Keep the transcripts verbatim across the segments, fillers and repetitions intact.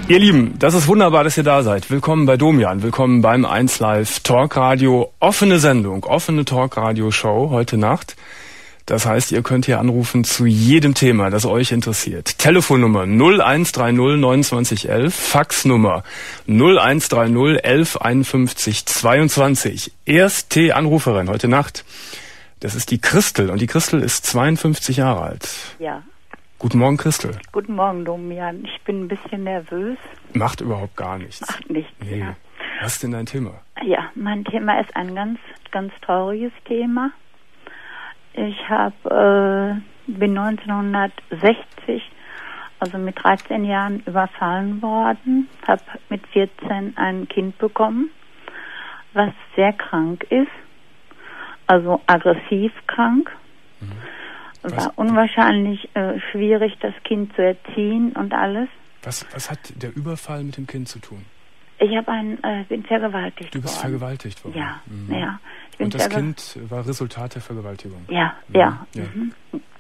Ihr Lieben, das ist wunderbar, dass ihr da seid. Willkommen bei Domian, willkommen beim eins Live Talkradio. Offene Sendung, offene Talkradio-Show heute Nacht. Das heißt, ihr könnt hier anrufen zu jedem Thema, das euch interessiert. Telefonnummer null eins drei null neunundzwanzig elf, Faxnummer null eins drei null elf einundfünfzig zweiundzwanzig. Erste Anruferin heute Nacht, das ist die Christel und die Christel ist zweiundfünfzig Jahre alt. Ja. Guten Morgen, Christel. Guten Morgen, Domian. Ich bin ein bisschen nervös. Macht überhaupt gar nichts. Macht nichts, nee. Ja. Was ist denn dein Thema? Ja, mein Thema ist ein ganz, ganz trauriges Thema. Ich hab, äh, bin neunzehnhundertsechzig, also mit dreizehn Jahren überfallen worden, habe mit vierzehn ein Kind bekommen, was sehr krank ist, also aggressiv krank. Mhm. War was, unwahrscheinlich äh, schwierig, das Kind zu erziehen und alles. Was, was hat der Überfall mit dem Kind zu tun? Ich habe ein, äh, bin vergewaltigt worden. Du bist worden. vergewaltigt worden? Ja, mhm. ja. Ich bin und das Kind war Resultat der Vergewaltigung? Ja, mhm. ja. ja. Mhm.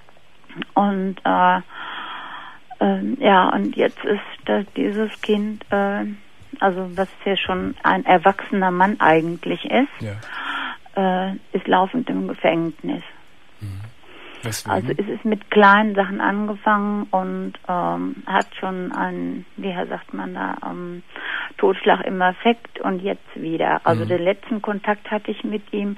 Und äh, äh, ja, und jetzt ist das, dieses Kind, äh, also was ja schon ein erwachsener Mann eigentlich ist, ja. äh, ist laufend im Gefängnis. Mhm. Also es ist mit kleinen Sachen angefangen und ähm, hat schon einen, wie sagt man da, ähm, Totschlag im Affekt und jetzt wieder. Also mhm. den letzten Kontakt hatte ich mit ihm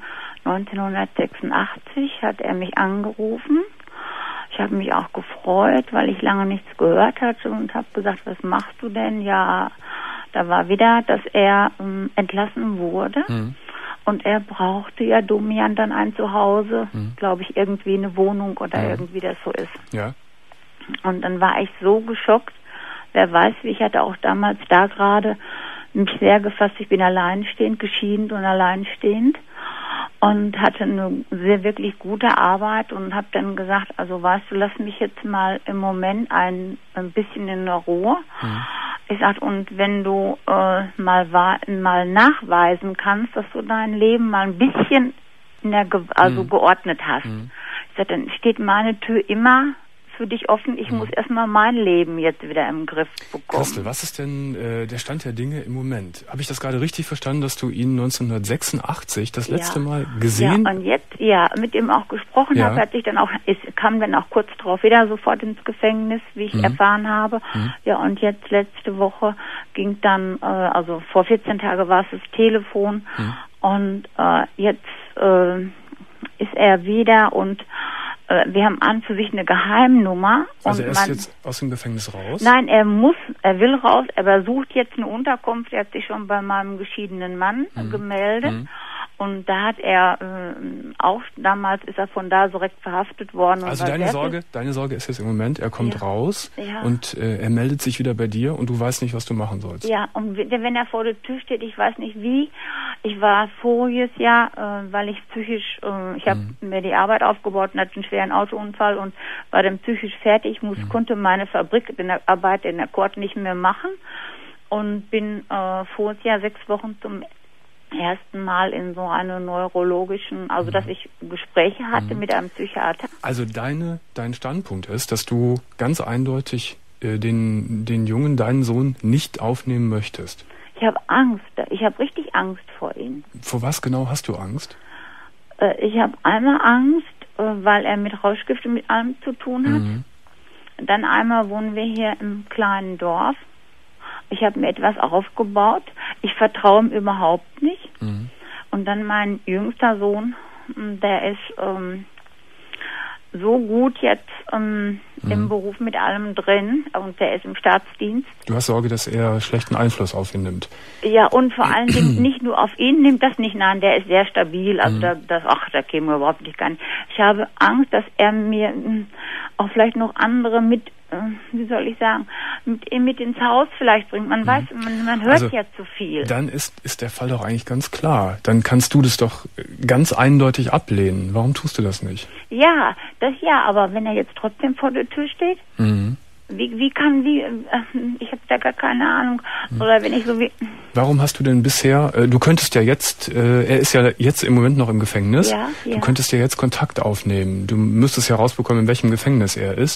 neunzehnhundertsechsundachtzig, hat er mich angerufen. Ich habe mich auch gefreut, weil ich lange nichts gehört hatte und habe gesagt, was machst du denn? Ja, da war wieder, dass er ähm, entlassen wurde. Mhm. Und er brauchte ja Domian dann ein Zuhause, hm. glaube ich, irgendwie eine Wohnung oder ja. irgendwie das so ist. Ja. Und dann war ich so geschockt. Wer weiß, wie ich hatte auch damals da gerade mich sehr gefasst. Ich bin alleinstehend, geschieden und alleinstehend und hatte eine sehr wirklich gute Arbeit und habe dann gesagt, also weißt du, lass mich jetzt mal im Moment ein, ein bisschen in der Ruhe. Hm. Ich sag, und wenn du äh, mal mal nachweisen kannst, dass du dein Leben mal ein bisschen in der Ge also mhm. geordnet hast. Mhm. Ich sag, dann steht meine Tür immer für dich offen. Ich mhm. muss erstmal mein Leben jetzt wieder im Griff bekommen. Christel, was ist denn äh, der Stand der Dinge im Moment? Habe ich das gerade richtig verstanden, dass du ihn neunzehnhundertsechsundachtzig das ja. letzte Mal gesehen? Ja, und jetzt, ja, mit ihm auch gesprochen ja. habe, hat sich dann auch, es kam dann auch kurz darauf wieder sofort ins Gefängnis, wie ich mhm. erfahren habe. Mhm. Ja, und jetzt letzte Woche ging dann, äh, also vor vierzehn Tagen war es das Telefon mhm. und äh, jetzt äh, ist er wieder und wir haben an für sich eine Geheimnummer. Also und er ist man, jetzt aus dem Gefängnis raus? Nein, er muss, er will raus, er sucht jetzt eine Unterkunft. Er hat sich schon bei meinem geschiedenen Mann mhm. gemeldet. Mhm. Und da hat er äh, auch, damals ist er von da direkt verhaftet worden. Also deine Sorge, deine Sorge ist jetzt im Moment, er kommt ja. raus ja. und äh, er meldet sich wieder bei dir und du weißt nicht, was du machen sollst. Ja, und wenn er vor der Tür steht, ich weiß nicht wie. Ich war voriges Jahr, äh, weil ich psychisch, äh, ich habe mhm. mir die Arbeit aufgebaut und hatte einen schweren Autounfall und war dann psychisch fertig. Ich muss, mhm. konnte meine Fabrik in der Arbeit in der Kord nicht mehr machen und bin äh, voriges Jahr sechs Wochen zum ersten Mal in so einer neurologischen, also mhm. dass ich Gespräche hatte mhm. mit einem Psychiater. Also deine, dein Standpunkt ist, dass du ganz eindeutig äh, den, den Jungen, deinen Sohn, nicht aufnehmen möchtest. Ich habe Angst, ich habe richtig Angst vor ihm. Vor was genau hast du Angst? Äh, ich habe einmal Angst, äh, weil er mit Rauschgiften mit allem zu tun hat. Mhm. Dann einmal wohnen wir hier im kleinen Dorf. Ich habe mir etwas aufgebaut. Ich vertraue ihm überhaupt nicht. Mhm. Und dann mein jüngster Sohn, der ist ähm, so gut jetzt ähm, mhm. im Beruf mit allem drin und der ist im Staatsdienst. Du hast Sorge, dass er schlechten Einfluss auf ihn nimmt. Ja, und vor allen Dingen nicht nur auf ihn nimmt das nicht, nein, der ist sehr stabil, also mhm. da, das, ach, da käme wir überhaupt nicht gar nicht. Ich habe Angst, dass er mir mh, auch vielleicht noch andere mit, äh, wie soll ich sagen, mit, mit ins Haus vielleicht bringt. Man mhm. weiß, man, man hört also, ja zu viel. Dann ist, ist der Fall doch eigentlich ganz klar. Dann kannst du das doch ganz eindeutig ablehnen. Warum tust du das nicht? Ja, das ja, aber wenn er jetzt trotzdem vor der Tür steht, mhm. wie, wie kann, wie, äh, ich habe da gar keine Ahnung, mhm. oder wenn ich so wie... Warum hast du denn bisher, äh, du könntest ja jetzt, äh, er ist ja jetzt im Moment noch im Gefängnis, ja, ja. du könntest ja jetzt Kontakt aufnehmen. Du müsstest ja rausbekommen, in welchem Gefängnis er ist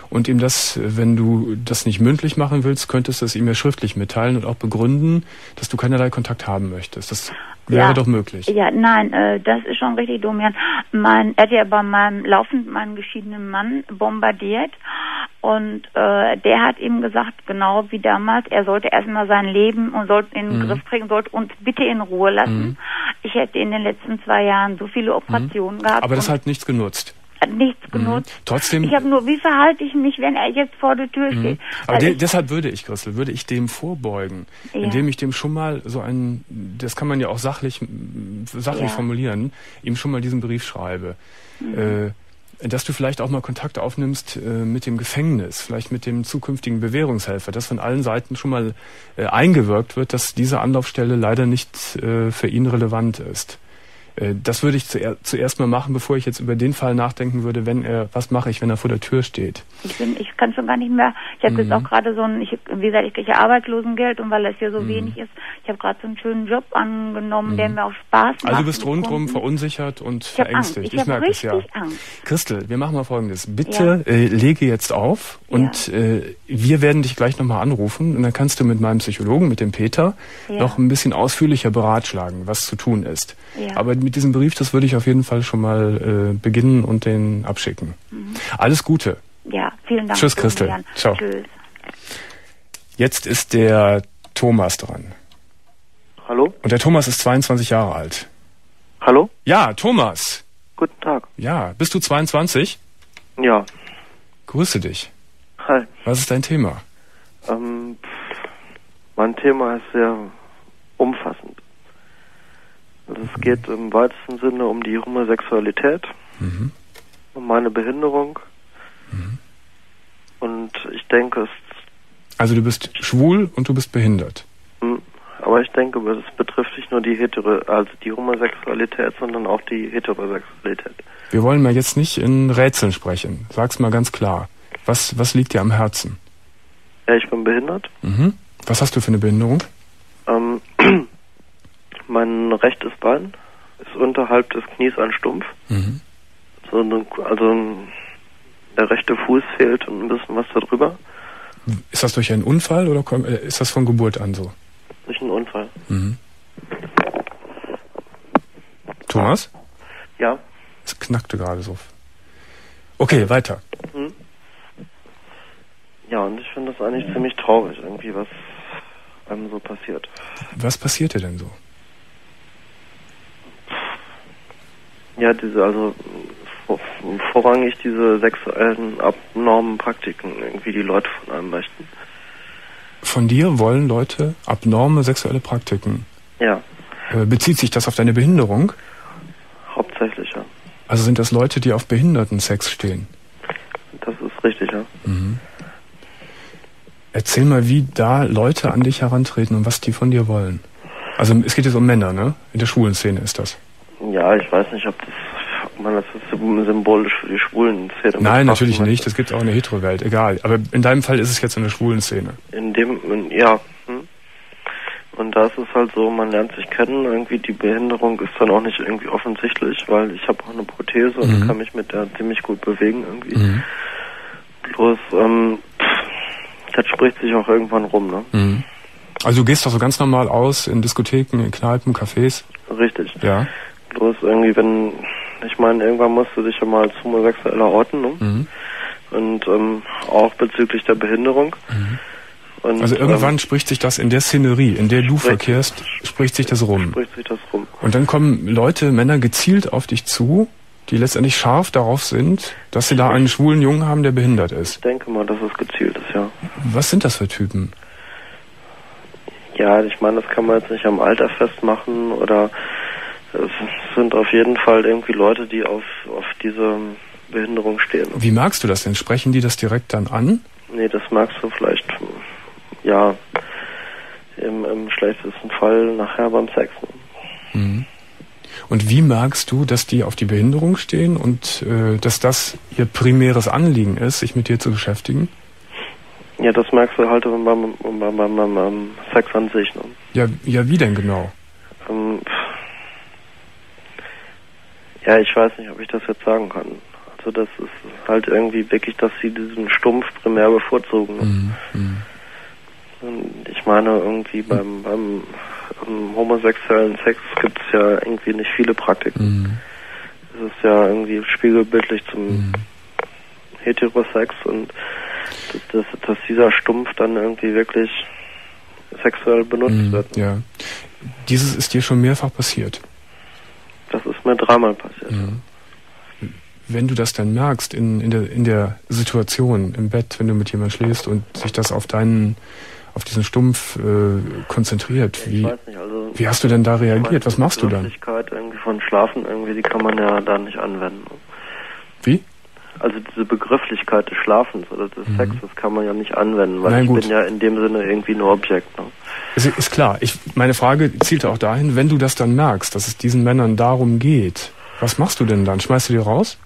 und ihm das, wenn du das nicht mündlich machen willst, könntest du es ihm ja schriftlich mitteilen und auch begründen, dass du keinerlei Kontakt haben möchtest. Das wäre ja, doch möglich. Ja, nein, äh, das ist schon richtig dumm, Jan. Mein, er hat ja bei meinem laufend meinen geschiedenen Mann bombardiert und äh, der hat ihm gesagt, genau wie damals, er sollte erstmal sein Leben und sollte in den mhm. Griff kriegen, sollte uns bitte in Ruhe lassen. Mhm. Ich hätte in den letzten zwei Jahren so viele Operationen mhm. gehabt. Aber das hat nichts genutzt. Hat nichts genutzt. Mhm. Trotzdem. Ich habe nur, wie verhalte ich mich, wenn er jetzt vor der Tür steht? Mhm. Aber de deshalb würde ich, Christel, würde ich dem vorbeugen, ja. indem ich dem schon mal so ein, das kann man ja auch sachlich, sachlich ja. formulieren, ihm schon mal diesen Brief schreibe. Mhm. Äh, dass du vielleicht auch mal Kontakt aufnimmst äh, mit dem Gefängnis, vielleicht mit dem zukünftigen Bewährungshelfer, dass von allen Seiten schon mal äh, eingewirkt wird, dass diese Anlaufstelle leider nicht äh, für ihn relevant ist. Äh, das würde ich zuer zuerst mal machen, bevor ich jetzt über den Fall nachdenken würde, wenn er, was mache ich, wenn er vor der Tür steht. Ich bin, ich kann schon gar nicht mehr, ich habe mhm. jetzt auch gerade so ein, ich, wie gesagt, ich kriege ja Arbeitslosengeld und weil das hier so mhm. wenig ist, ich habe gerade so einen schönen Job angenommen, mhm. der mir auch Spaß macht. Also du bist rundherum verunsichert und ich verängstigt. Ich, ich merke es ja. Angst. Christel, wir machen mal Folgendes. Bitte ja. äh, lege jetzt auf und ja. äh, wir werden dich gleich nochmal anrufen und dann kannst du mit meinem Psychologen, mit dem Peter, ja. noch ein bisschen ausführlicher beratschlagen, was zu tun ist. Ja. Aber mit diesem Brief, das würde ich auf jeden Fall schon mal äh, beginnen und den abschicken. Mhm. Alles Gute. Ja, vielen Dank. Tschüss, Christel. Jan. Ciao. Tschüss. Jetzt ist der Thomas dran. Hallo? Und der Thomas ist zweiundzwanzig Jahre alt. Hallo? Ja, Thomas. Guten Tag. Ja, bist du zweiundzwanzig? Ja. Grüße dich. Hi. Was ist dein Thema? Ähm, mein Thema ist sehr umfassend. Also es geht im weitesten Sinne um die Homosexualität, mhm. um meine Behinderung mhm. und ich denke es... Also du bist schwul und du bist behindert? Aber ich denke, es betrifft nicht nur die Hetero, also die Homosexualität, sondern auch die Heterosexualität. Wir wollen mal jetzt nicht in Rätseln sprechen. Sag's mal ganz klar. Was, was liegt dir am Herzen? Ja, ich bin behindert. Mhm. Was hast du für eine Behinderung? Ähm, mein rechtes Bein ist unterhalb des Knies ein Stumpf. Mhm. Also, also der rechte Fuß fehlt und ein bisschen was darüber. Ist das durch einen Unfall oder ist das von Geburt an so? Durch einen Unfall. Mhm. Thomas? Ja. Es knackte gerade so. Okay, weiter. Mhm. Ja, und ich finde das eigentlich ziemlich traurig, irgendwie, was einem so passiert. Was passierte denn so? Ja, diese, also vor, vorrangig diese sexuellen abnormen Praktiken, irgendwie die Leute von einem möchten. Von dir wollen Leute abnorme sexuelle Praktiken? Ja. Äh, bezieht sich das auf deine Behinderung? Hauptsächlich, ja. Also sind das Leute, die auf Behindertensex stehen? Das ist richtig, ja. Mhm. Erzähl mal, wie da Leute an dich herantreten und was die von dir wollen. Also es geht jetzt um Männer, ne? In der schwulen Szene ist das. Ja, ich weiß nicht, ob das, ob man das symbolisch für die schwulen Szene... Nein, natürlich nicht. Das gibt es auch in der Hetero-Welt. Egal. Aber in deinem Fall ist es jetzt in der schwulen Szene. In dem, in, ja. Hm. Und da ist es halt so, man lernt sich kennen. Irgendwie die Behinderung ist dann auch nicht irgendwie offensichtlich, weil ich habe auch eine Prothese und mhm. kann mich mit der ziemlich gut bewegen irgendwie. Mhm. Bloß, ähm, das spricht sich auch irgendwann rum, ne? Mhm. Also du gehst doch so ganz normal aus in Diskotheken, in Kneipen, Cafés? Richtig. Ja. Bloß irgendwie, wenn, ich meine, irgendwann musst du dich ja mal als Homosexueller orten, ne? Mhm. Und ähm, auch bezüglich der Behinderung. Mhm. Und, also irgendwann ähm, spricht sich das in der Szenerie, in der du spricht, verkehrst, spricht sich das rum. Spricht sich das rum. Und dann kommen Leute, Männer gezielt auf dich zu, die letztendlich scharf darauf sind, dass sie da einen schwulen Jungen haben, der behindert ist. Ich denke mal, dass es gezielt ist, ja. Was sind das für Typen? Ja, ich meine, das kann man jetzt nicht am Alter festmachen oder es sind auf jeden Fall irgendwie Leute, die auf, auf diese Behinderung stehen. Wie merkst du das denn? Sprechen die das direkt dann an? Nee, das merkst du vielleicht, ja, im, im schlechtesten Fall nachher beim Sex. Mhm. Und wie merkst du, dass die auf die Behinderung stehen und äh, dass das ihr primäres Anliegen ist, sich mit dir zu beschäftigen? Ja, das merkst du halt beim, beim, beim, beim, beim Sex an sich. Ne? Ja, ja, wie denn genau? Ähm, ja, ich weiß nicht, ob ich das jetzt sagen kann. so dass es halt irgendwie wirklich, dass sie diesen Stumpf primär bevorzugen. Ne? Mhm. Und ich meine, irgendwie beim, beim um, homosexuellen Sex gibt es ja irgendwie nicht viele Praktiken. Mhm. Es ist ja irgendwie spiegelbildlich zum mhm. Heterosex und dass, dass dieser Stumpf dann irgendwie wirklich sexuell benutzt mhm, wird. Ja. Dieses ist dir schon mehrfach passiert? Das ist mir dreimal passiert. Mhm. Wenn du das dann merkst in, in, der, in der Situation im Bett, wenn du mit jemandem schläfst und sich das auf deinen, auf diesen Stumpf äh, konzentriert, wie, nicht, also wie hast du denn da reagiert? Was machst du dann? Die Begrifflichkeit irgendwie von Schlafen, irgendwie, die kann man ja da nicht anwenden. Wie? Also diese Begrifflichkeit des Schlafens oder des mhm. Sexes kann man ja nicht anwenden, weil Nein, ich gut. bin ja in dem Sinne irgendwie nur Objekt. Ne? Ist, ist klar. Ich, meine Frage zielte auch dahin, wenn du das dann merkst, dass es diesen Männern darum geht, was machst du denn dann? Schmeißt du die raus?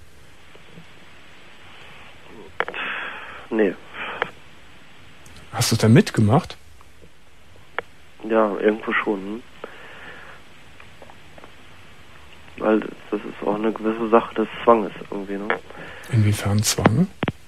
Nee. Hast du es dann mitgemacht? Ja, irgendwo schon. Hm? Weil das ist auch eine gewisse Sache des Zwanges irgendwie, ne? Inwiefern Zwang?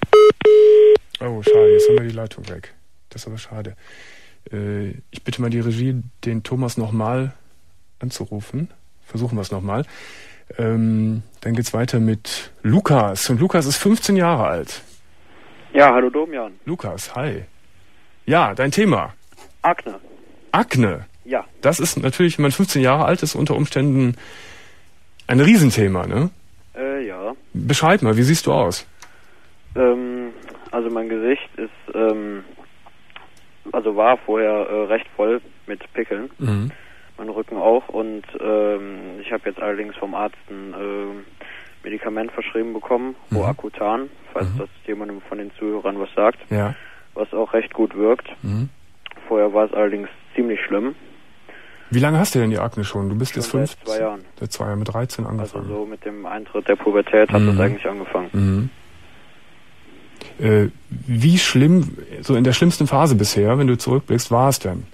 Oh, schade, jetzt haben wir die Leitung weg. Das ist aber schade. Äh, ich bitte mal die Regie, den Thomas nochmal anzurufen. Versuchen wir es nochmal. Ähm, dann geht's weiter mit Lukas. Und Lukas ist fünfzehn Jahre alt. Ja, hallo Domian. Lukas, hi. Ja, dein Thema. Akne. Akne? Ja. Das ist natürlich, wenn man fünfzehn Jahre alt ist, unter Umständen ein Riesenthema, ne? Äh, ja. Beschreib mal, wie siehst du aus? Ähm, also mein Gesicht ist, ähm, also war vorher äh, recht voll mit Pickeln. Mhm. Mein Rücken auch und ähm, ich habe jetzt allerdings vom Arzt ein äh, Medikament verschrieben bekommen, mhm. Roacutan, falls mhm. das jemandem von den Zuhörern was sagt, ja. was auch recht gut wirkt. Mhm. Vorher war es allerdings ziemlich schlimm. Wie lange hast du denn die Akne schon? Du bist schon jetzt fünf? Seit zwei Jahren. Seit zwei Jahren, mit dreizehn angefangen. Also so mit dem Eintritt der Pubertät hat mhm. das eigentlich angefangen. Mhm. Äh, wie schlimm, so in der schlimmsten Phase bisher, wenn du zurückblickst, war es denn?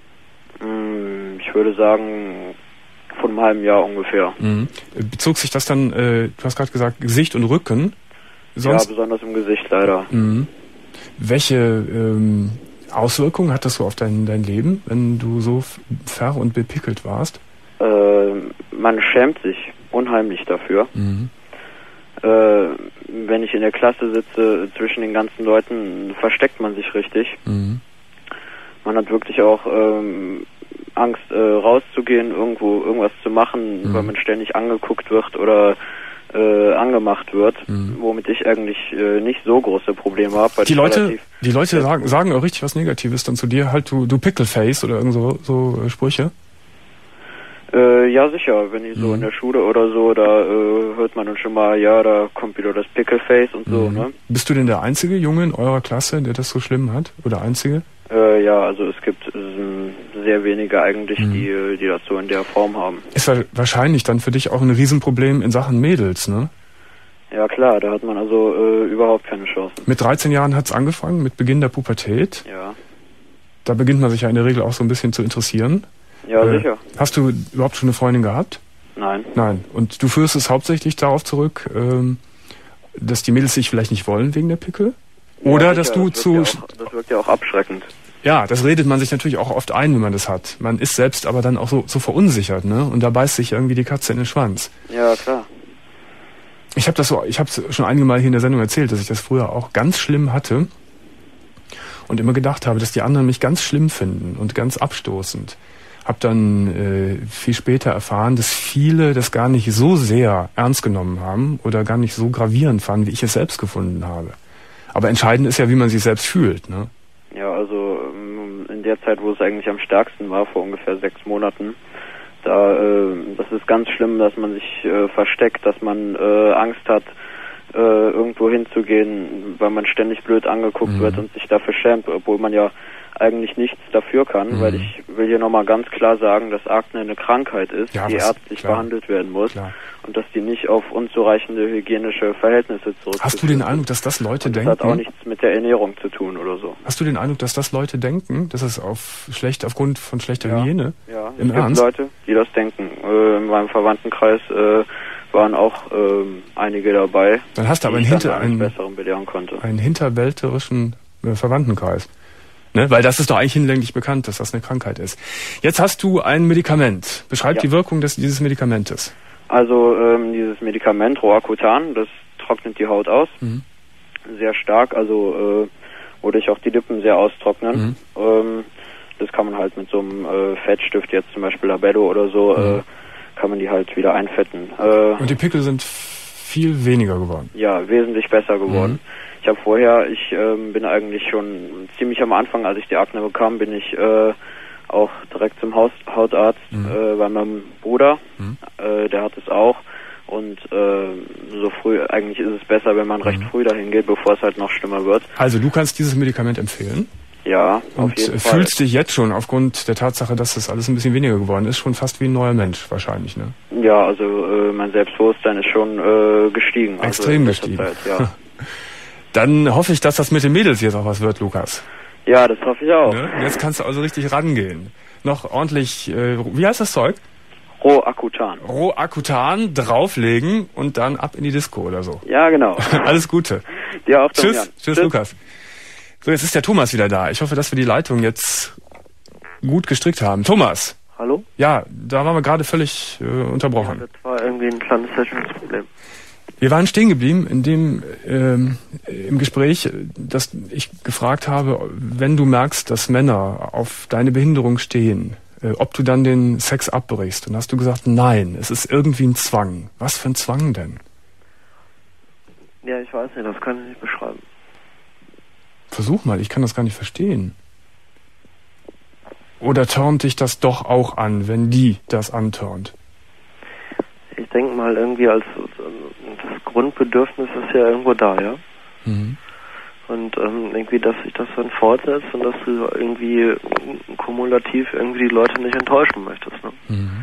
Ich würde sagen, von einem halben Jahr ungefähr. Mhm. Bezog sich das dann, äh, du hast gerade gesagt, Gesicht und Rücken? Sonst? Ja, besonders im Gesicht leider. Mhm. Welche ähm, Auswirkungen hat das so auf dein, dein Leben, wenn du so ver- und bepickelt warst? Äh, man schämt sich unheimlich dafür. Mhm. Äh, wenn ich in der Klasse sitze, zwischen den ganzen Leuten, versteckt man sich richtig. Mhm. Man hat wirklich auch ähm, Angst, äh, rauszugehen, irgendwo irgendwas zu machen, mhm. weil man ständig angeguckt wird oder äh, angemacht wird, mhm. womit ich eigentlich äh, nicht so große Probleme habe. Die Leute, die Leute sagen, sagen auch richtig was Negatives dann zu dir, halt du, du Pickleface oder irgend so, so äh, Sprüche? Äh, ja, sicher. Wenn ich so mhm. in der Schule oder so, da äh, hört man dann schon mal, ja, da kommt wieder das Pickleface und so, mhm. ne? Bist du denn der einzige Junge in eurer Klasse, der das so schlimm hat? Oder einzige? Äh, ja, also es gibt äh, sehr wenige eigentlich, mhm. die, die das so in der Form haben. Ist wahrscheinlich dann für dich auch ein Riesenproblem in Sachen Mädels, ne? Ja klar, da hat man also äh, überhaupt keine Chancen. Mit dreizehn Jahren hat's angefangen, mit Beginn der Pubertät. Ja. Da beginnt man sich ja in der Regel auch so ein bisschen zu interessieren. Ja, äh, sicher. Hast du überhaupt schon eine Freundin gehabt? Nein. Nein. Und du führst es hauptsächlich darauf zurück, ähm, dass die Mädels sich vielleicht nicht wollen wegen der Pickel? Oder ja, dass du das zu... Ja auch, das wirkt ja auch abschreckend. Ja, das redet man sich natürlich auch oft ein, wenn man das hat. Man ist selbst aber dann auch so, so verunsichert, ne? Und da beißt sich irgendwie die Katze in den Schwanz. Ja, klar. Ich habe das so, ich habe es schon einige Mal hier in der Sendung erzählt, dass ich das früher auch ganz schlimm hatte und immer gedacht habe, dass die anderen mich ganz schlimm finden und ganz abstoßend. Hab dann äh, viel später erfahren, dass viele das gar nicht so sehr ernst genommen haben oder gar nicht so gravierend fanden, wie ich es selbst gefunden habe. Aber entscheidend ist ja, wie man sich selbst fühlt, ne? Ja, also in der Zeit, wo es eigentlich am stärksten war, vor ungefähr sechs Monaten, da, äh, das ist ganz schlimm, dass man sich äh, versteckt, dass man äh, Angst hat, äh, irgendwo hinzugehen, weil man ständig blöd angeguckt mhm. wird und sich dafür schämt, obwohl man ja eigentlich nichts dafür kann, mhm. weil ich will hier nochmal ganz klar sagen, dass Akne eine Krankheit ist, ja, die ärztlich klar. behandelt werden muss klar. und dass die nicht auf unzureichende hygienische Verhältnisse zurückführt. Hast du den Eindruck, dass das Leute und das denken? Das hat auch nichts mit der Ernährung zu tun oder so. Hast du den Eindruck, dass das Leute denken, dass es auf schlecht aufgrund von schlechter ja, Hygiene? Ja, Im es Ernst? gibt Leute, die das denken. Äh, in meinem Verwandtenkreis äh, waren auch ähm, einige dabei, dann hast du aber die einen, ich dann hinter, eines einen, Besseren belehren konnte. einen hinterwälterischen äh, Verwandtenkreis. Ne? Weil das ist doch eigentlich hinlänglich bekannt, dass das eine Krankheit ist. Jetzt hast du ein Medikament. Beschreib Ja. die Wirkung des, dieses Medikamentes. Also ähm, dieses Medikament Roacutan, das trocknet die Haut aus, Mhm. sehr stark, also äh, wodurch auch die Lippen sehr austrocknen. Mhm. Ähm, das kann man halt mit so einem äh, Fettstift, jetzt zum Beispiel Labello oder so, Mhm. äh, kann man die halt wieder einfetten. Äh, Und die Pickel sind viel weniger geworden. ja, wesentlich besser geworden. Mhm. Ich habe vorher, ich ähm, bin eigentlich schon ziemlich am Anfang, als ich die Akne bekam, bin ich äh, auch direkt zum Haus Hautarzt Mhm. äh, bei meinem Bruder. Mhm. Äh, der hat es auch. Und äh, so früh, eigentlich ist es besser, wenn man recht Mhm. früh dahin geht, bevor es halt noch schlimmer wird. Also du kannst dieses Medikament empfehlen Ja, auf und jeden Fall. fühlst dich jetzt schon aufgrund der Tatsache, dass das alles ein bisschen weniger geworden ist, schon fast wie ein neuer Mensch wahrscheinlich, ne? Ja, also äh, mein Selbstbewusstsein ist schon äh, gestiegen. Extrem also in letzter gestiegen. Zeit, ja. Dann hoffe ich, dass das mit den Mädels jetzt auch was wird, Lukas. Ja, das hoffe ich auch. Ne? Jetzt kannst du also richtig rangehen. Noch ordentlich, äh, wie heißt das Zeug? Roacutan. Roacutan drauflegen und dann ab in die Disco oder so. Ja, genau. Alles Gute. Dir auch, Tschüss, Damian. tschüss, Lukas. So, jetzt ist der Thomas wieder da. Ich hoffe, dass wir die Leitung jetzt gut gestrickt haben. Thomas. Hallo? Ja, da waren wir gerade völlig äh, unterbrochen. Das war irgendwie ein kleines technisches Problem. Wir waren stehen geblieben in dem ähm, im Gespräch, dass ich gefragt habe, wenn du merkst, dass Männer auf deine Behinderung stehen, äh, ob du dann den Sex abbrichst. Und hast du gesagt, nein, es ist irgendwie ein Zwang. Was für ein Zwang denn? Ja, ich weiß nicht, das kann ich nicht beschreiben. Versuch mal, ich kann das gar nicht verstehen. Oder turnt dich das doch auch an, wenn die das anturnt? Ich denke mal irgendwie als das Grundbedürfnis ist ja irgendwo da, ja. Mhm. Und ähm, irgendwie, dass sich das dann fortsetzt und dass du irgendwie kumulativ irgendwie die Leute nicht enttäuschen möchtest. Ne? Mhm.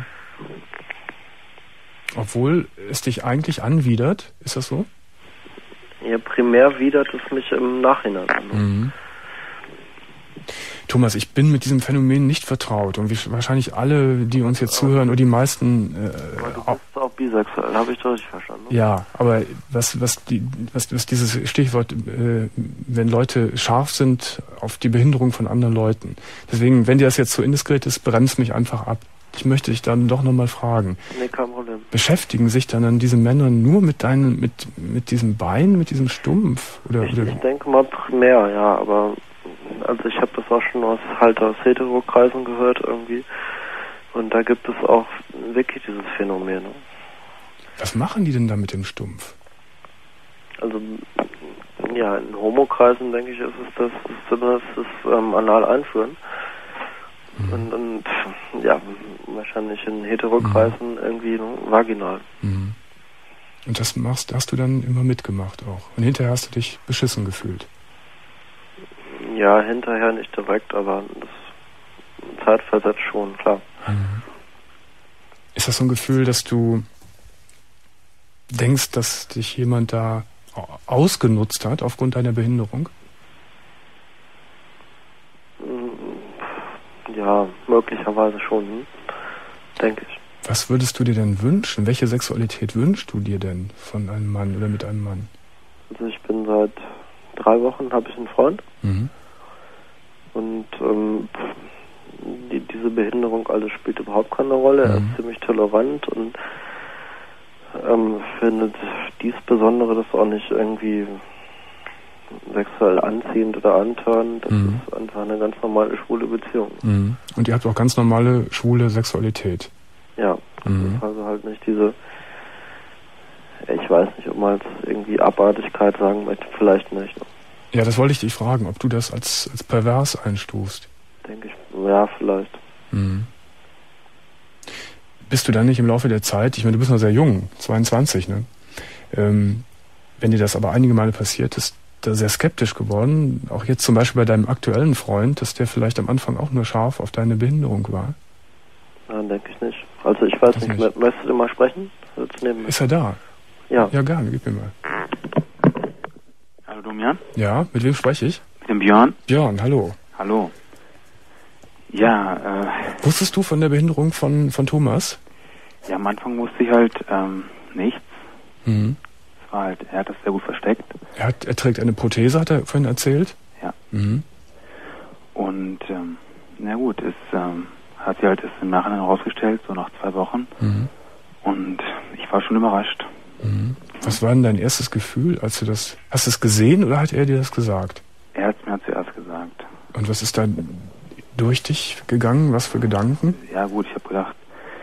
Obwohl es dich eigentlich anwidert, ist das so? Ja, primär widert es mich im Nachhinein an. Ne? Mhm. Thomas, ich bin mit diesem Phänomen nicht vertraut und wie wahrscheinlich alle, die uns jetzt zuhören, oder die meisten. Äh, Aber du bist auch bisexuell, habe ich doch richtig verstanden. Ne? Ja, aber was was die was, was dieses Stichwort, äh, wenn Leute scharf sind auf die Behinderung von anderen Leuten. Deswegen, wenn dir das jetzt so indiskret ist, bremst mich einfach ab. Ich möchte dich dann doch nochmal fragen. Nee, kein Problem. Beschäftigen sich dann, dann diese Männer nur mit deinen, mit mit diesem Bein, mit diesem Stumpf? Oder, Ich, oder? ich denke mal primär, ja, aber also ich habe das auch schon aus halt aus Hetero-Kreisen gehört irgendwie. Und da gibt es auch wirklich dieses Phänomen. Ne? Was machen die denn da mit dem Stumpf? Also ja, in Homo-Kreisen denke ich, ist es das, ist das, das ähm, anal einführen. Mhm. Und, und ja, wahrscheinlich in Hetero-Kreisen mhm. irgendwie ne, vaginal. Mhm. Und das machst, hast du dann immer mitgemacht auch. Und hinterher hast du dich beschissen gefühlt. Ja, hinterher nicht direkt, aber das zeitversetzt schon, klar. Mhm. Ist das so ein Gefühl, dass du denkst, dass dich jemand da ausgenutzt hat aufgrund deiner Behinderung? Ja, möglicherweise schon, hm? denke ich. Was würdest du dir denn wünschen? Welche Sexualität wünschst du dir denn von einem Mann oder mit einem Mann? Also ich bin seit drei Wochen, habe ich einen Freund. Mhm. Und ähm, die, diese Behinderung alles spielt überhaupt keine Rolle. Mhm. Er ist ziemlich tolerant und ähm, findet dies Besondere das auch nicht irgendwie sexuell anziehend oder antörnend. Das Mhm. ist einfach eine ganz normale schwule Beziehung. Mhm. Und ihr habt auch ganz normale schwule Sexualität? Ja, Mhm. das ist also halt nicht diese, ich weiß nicht, ob man jetzt irgendwie Abartigkeit sagen möchte, vielleicht nicht. Ne? Ja, das wollte ich dich fragen, ob du das als, als pervers einstufst. Denke ich, ja, vielleicht. Mhm. Bist du dann nicht im Laufe der Zeit, ich meine, du bist noch sehr jung, zweiundzwanzig, ne? Ähm, wenn dir das aber einige Male passiert ist, da sehr skeptisch geworden, auch jetzt zum Beispiel bei deinem aktuellen Freund, dass der vielleicht am Anfang auch nur scharf auf deine Behinderung war? Nein, denke ich nicht. Also ich weiß Das nicht, nicht. möchtest du mal sprechen? Jetzt neben mir. Ist er da? Ja. Ja, gerne, gib mir mal. Hallo Domian, Ja, mit wem spreche ich? mit dem Björn. Björn, hallo. Hallo. Ja, äh, Wusstest du von der Behinderung von, von Thomas? ja, am Anfang wusste ich halt ähm, nichts. Mhm. Das war halt, er hat das sehr gut versteckt. Er, hat, er trägt eine Prothese, hat er vorhin erzählt? Ja. Mhm. Und, ähm, na gut, es ähm, hat sich halt das im Nachhinein herausgestellt, so nach zwei Wochen. Mhm. Und ich war schon überrascht. Mhm. Was war denn dein erstes Gefühl, als du das... Hast du es gesehen oder hat er dir das gesagt? Er hat es mir zuerst gesagt. Und was ist da durch dich gegangen? Was für Gedanken? Ja gut, ich habe gedacht,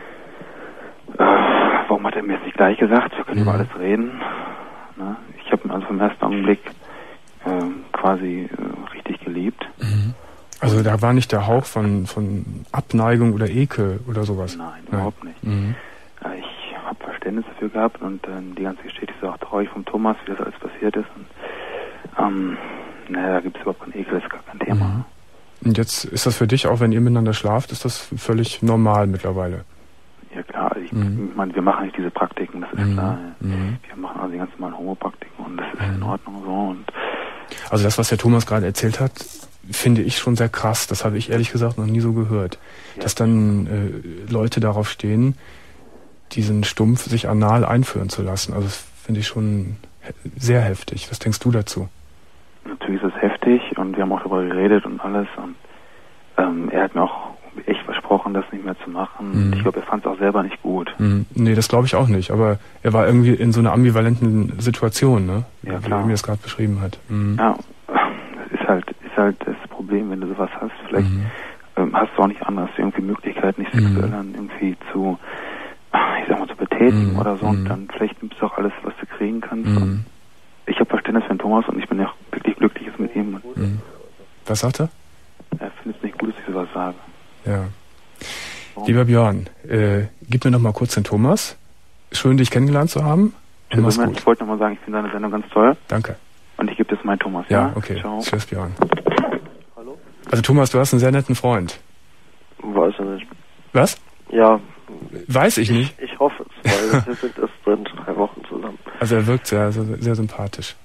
äh, warum hat er mir das nicht gleich gesagt? Wir können Mhm. über alles reden. Ne? Ich habe ihn also vom ersten Augenblick äh, quasi äh, richtig geliebt. Mhm. Also da war nicht der Hauch von, von Abneigung oder Ekel oder sowas? Nein, überhaupt nicht. Mhm. Äh, ich habe Verständnis dafür gehabt und äh, die ganze Geschichte ist auch traurig vom Thomas, wie das alles passiert ist. Und, ähm, naja, da gibt es überhaupt kein Ekel, das ist gar kein Thema. Mhm. Und jetzt ist das für dich, auch wenn ihr miteinander schlaft, ist das völlig normal mittlerweile? Ja klar, also ich, Mhm. ich meine, wir machen nicht diese Praktiken, das ist Mhm. klar. Mhm. Wir machen also die ganz normalen Homopraktiken und das ist Mhm. in Ordnung so. Und Also das, was der Thomas gerade erzählt hat, finde ich schon sehr krass. Das habe ich ehrlich gesagt noch nie so gehört. Ja. Dass dann äh, Leute darauf stehen, diesen Stumpf sich anal einführen zu lassen. Also das finde ich schon he- sehr heftig. Was denkst du dazu? natürlich ist es heftig und wir haben auch darüber geredet und alles. Und ähm, er hat mir auch echt versprochen, das nicht mehr zu machen. Mhm. Ich glaube, er fand es auch selber nicht gut. Mhm. Nee, das glaube ich auch nicht. Aber er war irgendwie in so einer ambivalenten Situation, ne? Ja, Wie klar. er mir das gerade beschrieben hat. Mhm. Ja, das ist halt, ist halt das Problem, wenn du sowas hast. Vielleicht Mhm. ähm, hast du auch nicht anders irgendwie Möglichkeiten, dich Mhm. sexuell dann irgendwie zu, ich sag mal, zu betätigen Mhm. oder so. Und Mhm. dann vielleicht nimmst du auch alles, was du kriegen kannst. Mhm. Und ich habe Verständnis für den Thomas und ich bin ja auch wirklich glücklich jetzt mit ihm. Und Mhm. Was sagt er? er findet es nicht gut, dass ich sowas sage. Ja. Warum? Lieber Björn, äh, gib mir noch mal kurz den Thomas. Schön, dich kennengelernt zu haben. Und mach's Moment, gut. ich wollte nochmal sagen, ich finde deine Sendung ganz toll. Danke. Und ich gebe das meinen Thomas. Ja, Ja, okay. Ciao. Tschüss, Björn. Hallo? Also Thomas, du hast einen sehr netten Freund. Weiß ich nicht. Was? Ja, Weiß ich nicht. ich hoffe es, weil wir sind erst seit drei Wochen zusammen. Also er wirkt sehr, sehr, sehr sympathisch.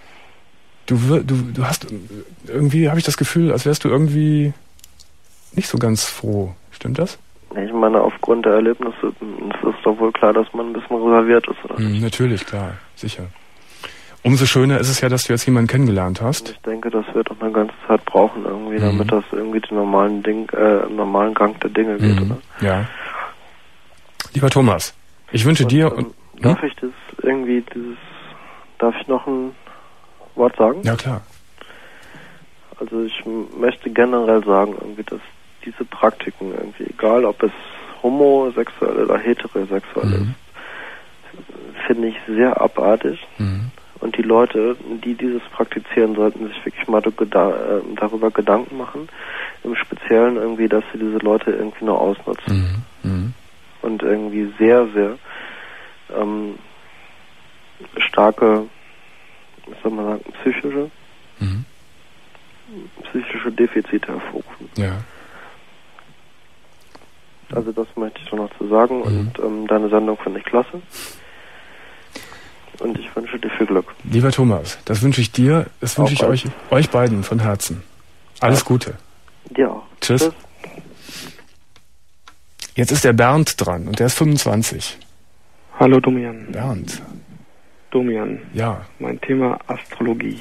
Du, wir- du, du hast irgendwie, habe ich das Gefühl, als wärst du irgendwie nicht so ganz froh. Stimmt das? Ich meine, aufgrund der Erlebnisse ist es doch wohl klar, dass man ein bisschen reserviert ist, oder? Mhm, natürlich, klar, sicher. Umso schöner ist es ja, dass du jetzt jemanden kennengelernt Und hast. ich denke, das wird auch eine ganze Zeit brauchen irgendwie, damit Mhm. das irgendwie den normalen Ding, äh, normalen Gang der Dinge geht, Mhm. oder? Ja. Lieber Thomas, ich wünsche Und, dir ähm, und... darf Hm? ich das irgendwie, dieses, darf ich noch ein Wort sagen? Ja, klar. Also ich m- möchte generell sagen, irgendwie, dass diese Praktiken irgendwie, egal ob es homosexuell oder heterosexuell Mhm. ist, finde ich sehr abartig. Mhm. Und die Leute, die dieses praktizieren, sollten sich wirklich mal do- geda- äh, darüber Gedanken machen. Im Speziellen irgendwie, dass sie diese Leute irgendwie nur ausnutzen. Mhm. Mhm. Und irgendwie sehr, sehr ähm, starke, was soll man sagen, psychische, Mhm. psychische Defizite hervorrufen. Ja. Also das möchte ich noch zu sagen. Mhm. Und ähm, deine Sendung finde ich klasse. Und ich wünsche dir viel Glück. Lieber Thomas, das wünsche ich dir, das wünsche Auch ich euch, euch beiden von Herzen. Alles Ja. Gute. Dir auch. Tschüss. Jetzt ist der Bernd dran und der ist fünfundzwanzig. Hallo Domian. Bernd, Domian, ja. mein Thema Astrologie.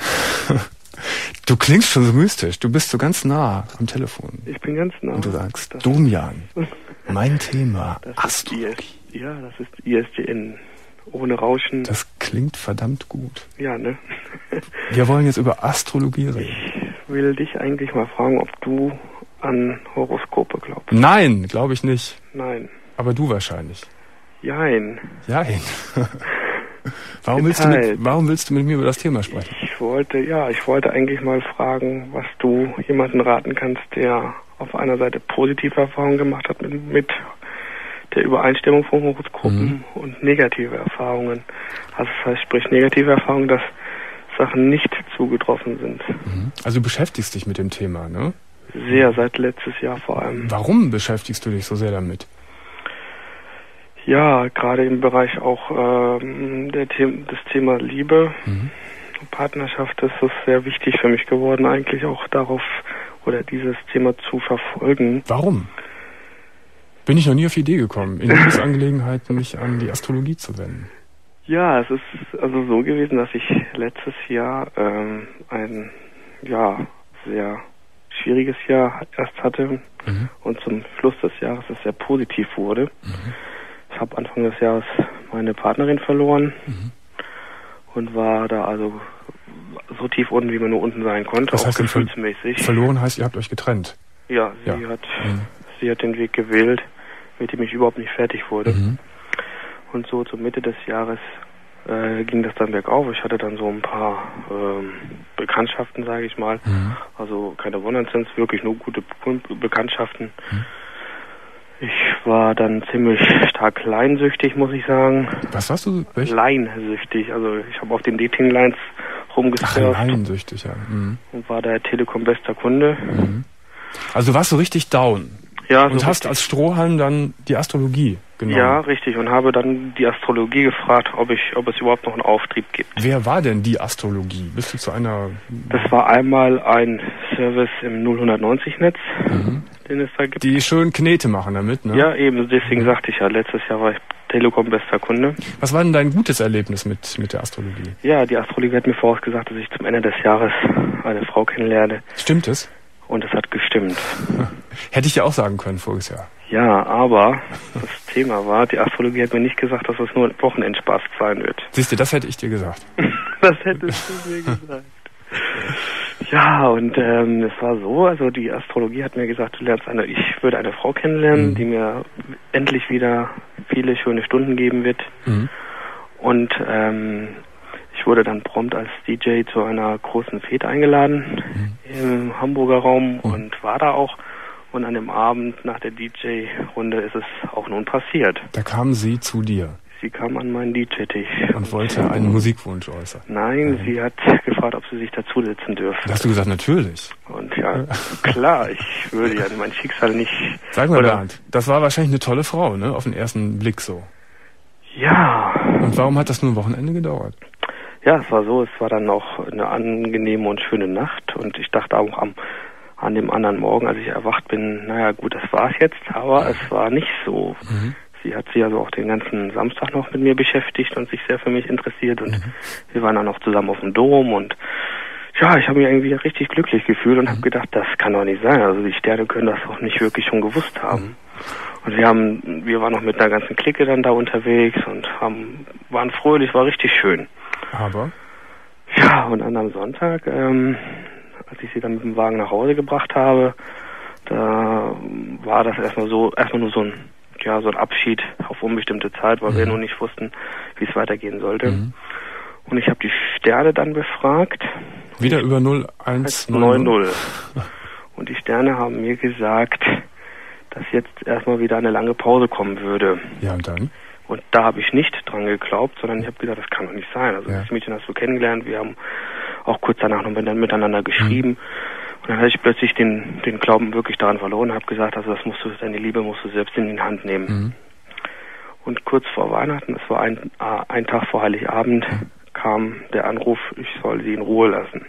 Du klingst schon so mystisch. Du bist so ganz nah am Telefon. Ich bin ganz nah. Und du sagst, das, Domian, mein Thema, das ist Astrologie. I S, ja, das ist I S D N. Ohne Rauschen. Das klingt verdammt gut. Ja, ne? Wir wollen jetzt über Astrologie reden. Ich will dich eigentlich mal fragen, ob du an Horoskope glaubst. Nein, glaube ich nicht. Nein. Aber du wahrscheinlich. Jein. Nein. Warum willst, du mit, Geteilt. warum willst du mit mir über das Thema sprechen? Ich wollte, ja, ich wollte eigentlich mal fragen, was du jemanden raten kannst, der auf einer Seite positive Erfahrungen gemacht hat mit, mit der Übereinstimmung von Horoskopen Mhm. und negative Erfahrungen. Also das heißt, sprich negative Erfahrungen, dass Sachen nicht zugetroffen sind. Mhm. Also du beschäftigst dich mit dem Thema, ne? Sehr, seit letztes Jahr vor allem. Warum beschäftigst du dich so sehr damit? Ja, gerade im Bereich auch ähm, der The- des Thema Liebe, Mhm. Partnerschaft ist es sehr wichtig für mich geworden, eigentlich auch darauf oder dieses Thema zu verfolgen. Warum? Bin ich noch nie auf die Idee gekommen, in Liebesangelegenheiten mich an die Astrologie zu wenden. Ja, es ist also so gewesen, dass ich letztes Jahr ähm, ein ja sehr schwieriges Jahr erst hatte mhm. und zum Schluss des Jahres es sehr positiv wurde. Mhm. Ich habe Anfang des Jahres meine Partnerin verloren mhm. und war da also so tief unten, wie man nur unten sein konnte, das heißt, auch gefühlsmäßig. Verloren heißt, ihr habt euch getrennt? Ja, sie ja. hat mhm. sie hat den Weg gewählt, mit dem ich überhaupt nicht fertig wurde. Mhm. Und so zur Mitte des Jahres äh, ging das dann bergauf. Ich hatte dann so ein paar ähm, Bekanntschaften, sage ich mal. Mhm. Also keine One-Night-Stands, wirklich nur gute Bekanntschaften. Mhm. Ich war dann ziemlich stark leinsüchtig, muss ich sagen. Was warst du? Welch? Leinsüchtig. Also ich habe auf den Dating-Lines rumgesurft. Ach, leinsüchtig, ja. Mhm. Und war der Telekom bester Kunde. Mhm. Also du warst so richtig down. Ja, und so hast als Strohhalm dann die Astrologie genommen. Ja, richtig. Und habe dann die Astrologie gefragt, ob ich, ob es überhaupt noch einen Auftrieb gibt. Wer war denn die Astrologie? Bist du zu einer... Das war einmal ein Service im null neunzig Netz, mhm. den es da gibt. Die schön Knete machen damit, ne? Ja, eben. Deswegen mhm. sagte ich ja, letztes Jahr war ich Telekom bester Kunde. Was war denn dein gutes Erlebnis mit, mit der Astrologie? Ja, die Astrologie hat mir vorausgesagt, dass ich zum Ende des Jahres eine Frau kennenlerne. Stimmt es? Und es hat gestimmt. Hätte ich ja auch sagen können voriges Jahr. Ja, aber das Thema war, die Astrologie hat mir nicht gesagt, dass es nur ein Wochenendspaß sein wird. Siehst du, das hätte ich dir gesagt. Das hättest du mir gesagt. Ja, und ähm, es war so, also die Astrologie hat mir gesagt, du lernst eine, ich würde eine Frau kennenlernen, mhm. die mir endlich wieder viele schöne Stunden geben wird. Mhm. Und ähm, ich wurde dann prompt als D J zu einer großen Fete eingeladen mhm. im Hamburger Raum mhm. und war da auch. Und an dem Abend nach der D J-Runde ist es auch nun passiert. Da kam sie zu dir? Sie kam an meinen D J-Tisch. Und wollte einen Musikwunsch äußern? Nein, Nein, sie hat gefragt, ob sie sich dazusetzen dürfen. Da hast du gesagt, natürlich. Und ja, klar, ich würde ja mein Schicksal nicht... Sag mal, Bernd, das war wahrscheinlich eine tolle Frau, ne? Auf den ersten Blick so. Ja. Und warum hat das nur ein Wochenende gedauert? Ja, es war so, es war dann auch eine angenehme und schöne Nacht. Und ich dachte auch am... an dem anderen Morgen, als ich erwacht bin, naja gut, das war's jetzt, aber es war nicht so. Mhm. Sie hat sich also auch den ganzen Samstag noch mit mir beschäftigt und sich sehr für mich interessiert und mhm. wir waren dann auch zusammen auf dem Dom und ja, ich habe mich irgendwie richtig glücklich gefühlt und mhm. habe gedacht, das kann doch nicht sein, also die Sterne können das doch nicht wirklich schon gewusst haben. Mhm. Und wir haben, wir waren noch mit einer ganzen Clique dann da unterwegs und haben, waren fröhlich, war richtig schön. Aber? Ja, und dann am Sonntag, ähm, als ich sie dann mit dem Wagen nach Hause gebracht habe, da war das erstmal so, erstmal nur so ein, ja, so ein Abschied auf unbestimmte Zeit, weil mhm. wir nur nicht wussten, wie es weitergehen sollte. Mhm. Und ich habe die Sterne dann befragt. Wieder über null eins neun null. Und die Sterne haben mir gesagt, dass jetzt erstmal wieder eine lange Pause kommen würde. Ja, und dann? Und da habe ich nicht dran geglaubt, sondern ich habe gesagt, das kann doch nicht sein. Also ja. das Mädchen hast du kennengelernt, wir haben auch kurz danach noch miteinander geschrieben. Mhm. Und dann habe ich plötzlich den, den Glauben wirklich daran verloren und habe gesagt, also das musst du, deine Liebe musst du selbst in die Hand nehmen. Mhm. Und kurz vor Weihnachten, das war ein, äh, ein Tag vor Heiligabend, mhm. kam der Anruf, ich soll sie in Ruhe lassen.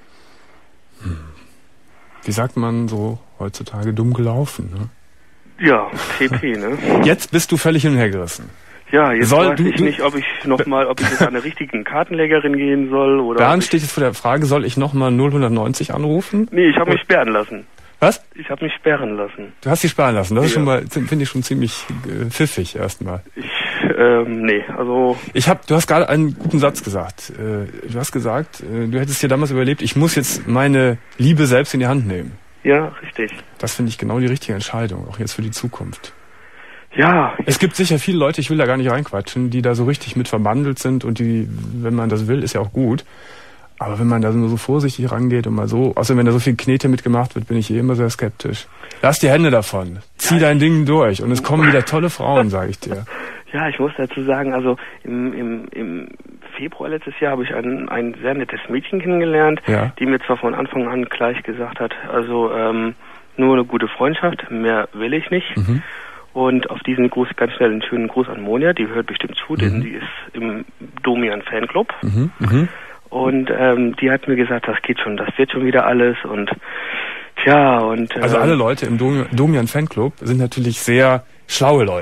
Wie sagt man so heutzutage, dumm gelaufen, ne? Ja, T P, ne? Jetzt bist du völlig hin und her gerissen. Ja, jetzt soll, weiß du, ich du, nicht, ob ich noch mal, ob ich jetzt an eine richtigen Kartenlegerin gehen soll oder. Bernd steht jetzt vor der Frage, soll ich nochmal null neunzig anrufen? Nee, ich habe mich sperren lassen. Was? Ich habe mich sperren lassen. Du hast dich sperren lassen. Das ja. ist schon mal, finde ich schon ziemlich äh, pfiffig erstmal. Ich, ähm, nee, also. Ich hab, du hast gerade einen guten Satz gesagt. Äh, du hast gesagt, äh, du hättest dir damals überlebt, ich muss jetzt meine Liebe selbst in die Hand nehmen. Ja, richtig. Das finde ich genau die richtige Entscheidung, auch jetzt für die Zukunft. Ja. Es gibt sicher viele Leute, ich will da gar nicht reinquatschen, die da so richtig mit verbandelt sind und die, wenn man das will, ist ja auch gut. Aber wenn man da nur so vorsichtig rangeht und mal so, außer wenn da so viel Knete mitgemacht wird, bin ich eh immer sehr skeptisch. Lass die Hände davon, zieh ja, dein Ding durch und es kommen wieder tolle Frauen, sage ich dir. Ja, ich muss dazu sagen, also im, im, im Februar letztes Jahr habe ich ein, ein sehr nettes Mädchen kennengelernt, ja. die mir zwar von Anfang an gleich gesagt hat, also ähm, nur eine gute Freundschaft, mehr will ich nicht. Mhm. Und auf diesen Gruß ganz schnell einen schönen Gruß an Monja, die hört bestimmt zu, mhm. denn die ist im Domian Fanclub. Mhm. Mhm. Und ähm, die hat mir gesagt, das geht schon, das wird schon wieder alles und tja und... Ähm, also alle Leute im Domian Fanclub sind natürlich sehr schlaue Leute.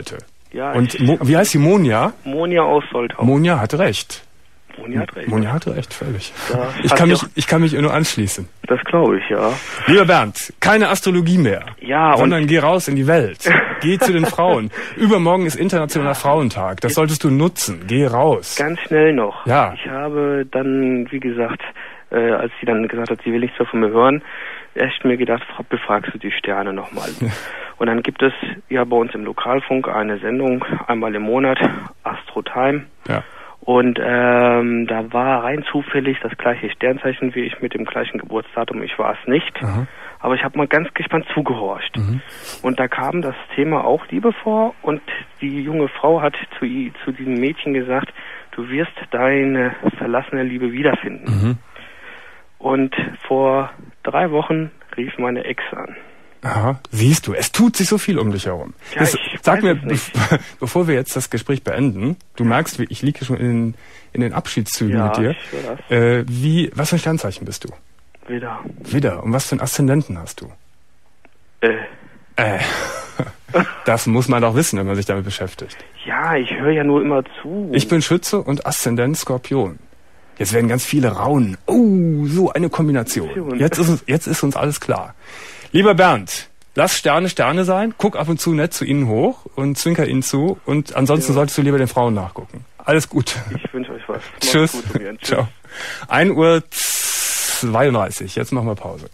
Ja, Und Mo, wie heißt sie? Monja? Monja aus Soltau. Monja hatte recht. Monja hat recht. Monja hatte recht, völlig. Da Ich hat kann sie mich, ich kann mich ihr nur anschließen. Das glaube ich, ja. Lieber Bernd, keine Astrologie mehr. Ja, sondern und geh raus in die Welt. Geh zu den Frauen. Übermorgen ist Internationaler Frauentag. Das solltest du nutzen. Geh raus. ganz schnell noch. Ja. Ich habe dann, wie gesagt, äh, als sie dann gesagt hat, sie will nichts mehr von mir hören, echt mir gedacht, befragst du die Sterne nochmal. Und dann gibt es ja bei uns im Lokalfunk eine Sendung, einmal im Monat, Astro Time. Ja. Und ähm, da war rein zufällig das gleiche Sternzeichen wie ich mit dem gleichen Geburtsdatum. Ich war es nicht, Aha. aber ich habe mal ganz gespannt zugehorcht. Mhm. Und da kam das Thema auch Liebe vor und die junge Frau hat zu, i- zu diesem Mädchen gesagt, du wirst deine verlassene Liebe wiederfinden. Mhm. Und vor drei Wochen rief meine Ex an. Aha, siehst du, es tut sich so viel um dich herum. Ja, Das, ich sag weiß mir, es nicht. be- bevor wir jetzt das Gespräch beenden, du merkst, wie ich liege schon in, in den Abschiedszügen Ja, mit dir. ich höre das. Äh, wie, was für ein Sternzeichen bist du? Wieder. Widder. Und was für einen Aszendenten hast du? Äh, Äh, das muss man doch wissen, wenn man sich damit beschäftigt. ja, ich höre ja nur immer zu. Ich bin Schütze und Aszendent Skorpion. Jetzt werden ganz viele raunen. Oh, so eine Kombination. Jetzt ist, uns, jetzt ist uns alles klar. Lieber Bernd, lass Sterne Sterne sein, guck ab und zu nett zu ihnen hoch und zwinker ihnen zu und ansonsten Ja. solltest du lieber den Frauen nachgucken. Alles gut. Ich wünsche euch was. Macht's Tschüss. gut, Julian. Tschüss. Ciao. ein Uhr zweiunddreißig. Jetzt machen wir Pause.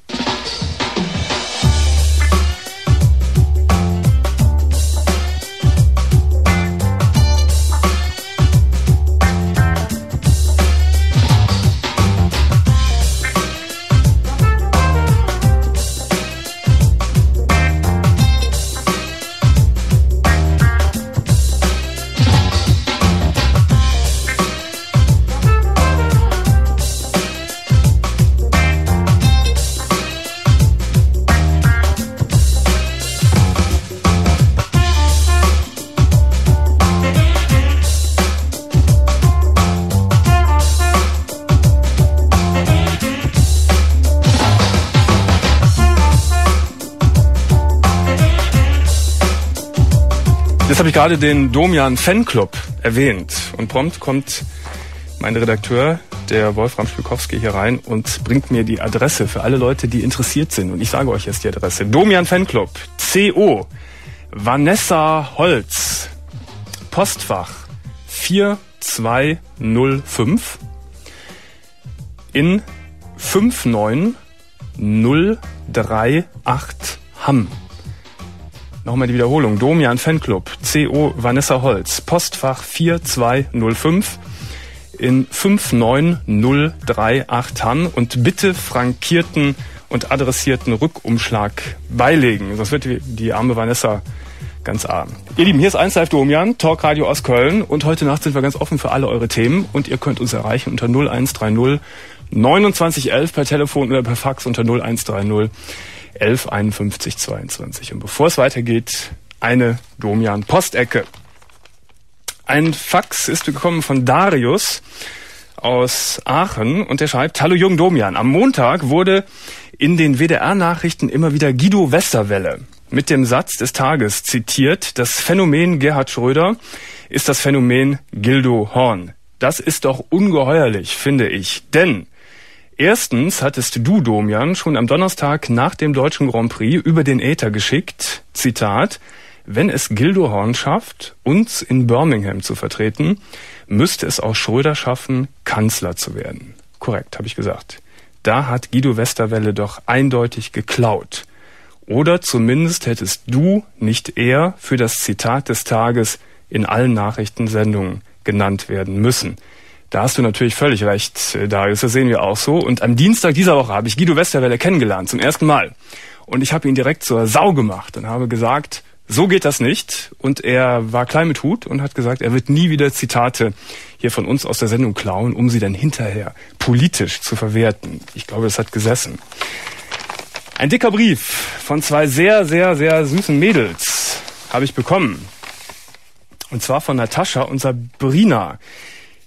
Jetzt habe ich gerade den Domian Fanclub erwähnt und prompt kommt mein Redakteur, der Wolfram Spilkowski, hier rein und bringt mir die Adresse für alle Leute, die interessiert sind. Und ich sage euch jetzt die Adresse. Domian Fanclub, C O, Vanessa Holz, Postfach vier zwei null fünf in fünf neun null drei acht Hamm. Nochmal die Wiederholung. Domian Fanclub, C O Vanessa Holz, Postfach vier zwei null fünf in fünf neun null drei acht Hamm und bitte frankierten und adressierten Rückumschlag beilegen. Sonst wird die, die arme Vanessa ganz arm. Ihr Lieben, hier ist eins Live Domian, Talkradio aus Köln und heute Nacht sind wir ganz offen für alle eure Themen und ihr könnt uns erreichen unter null eins drei null neunundzwanzig elf per Telefon oder per Fax unter null eins drei null elf einundfünfzig zweiundzwanzig. Und bevor es weitergeht, eine Domian-Postecke. Ein Fax ist gekommen von Darius aus Aachen und der schreibt: Hallo Jürgen Domian, am Montag wurde in den W D R-Nachrichten immer wieder Guido Westerwelle mit dem Satz des Tages zitiert: Das Phänomen Gerhard Schröder ist das Phänomen Gildo Horn. Das ist doch ungeheuerlich, finde ich, denn erstens hattest du, Domian, schon am Donnerstag nach dem deutschen Grand Prix über den Äther geschickt, Zitat: Wenn es Gildo Horn schafft, uns in Birmingham zu vertreten, müsste es auch Schröder schaffen, Kanzler zu werden. Korrekt, habe ich gesagt. Da hat Guido Westerwelle doch eindeutig geklaut. Oder zumindest hättest du, nicht er, für das Zitat des Tages in allen Nachrichtensendungen genannt werden müssen. Da hast du natürlich völlig recht, Darius, das sehen wir auch so. Und am Dienstag dieser Woche habe ich Guido Westerwelle kennengelernt, zum ersten Mal. Und ich habe ihn direkt zur Sau gemacht und habe gesagt, so geht das nicht. Und er war klein mit Hut und hat gesagt, er wird nie wieder Zitate hier von uns aus der Sendung klauen, um sie dann hinterher politisch zu verwerten. Ich glaube, das hat gesessen. Ein dicker Brief von zwei sehr, sehr, sehr süßen Mädels habe ich bekommen. Und zwar von Natascha und Sabrina.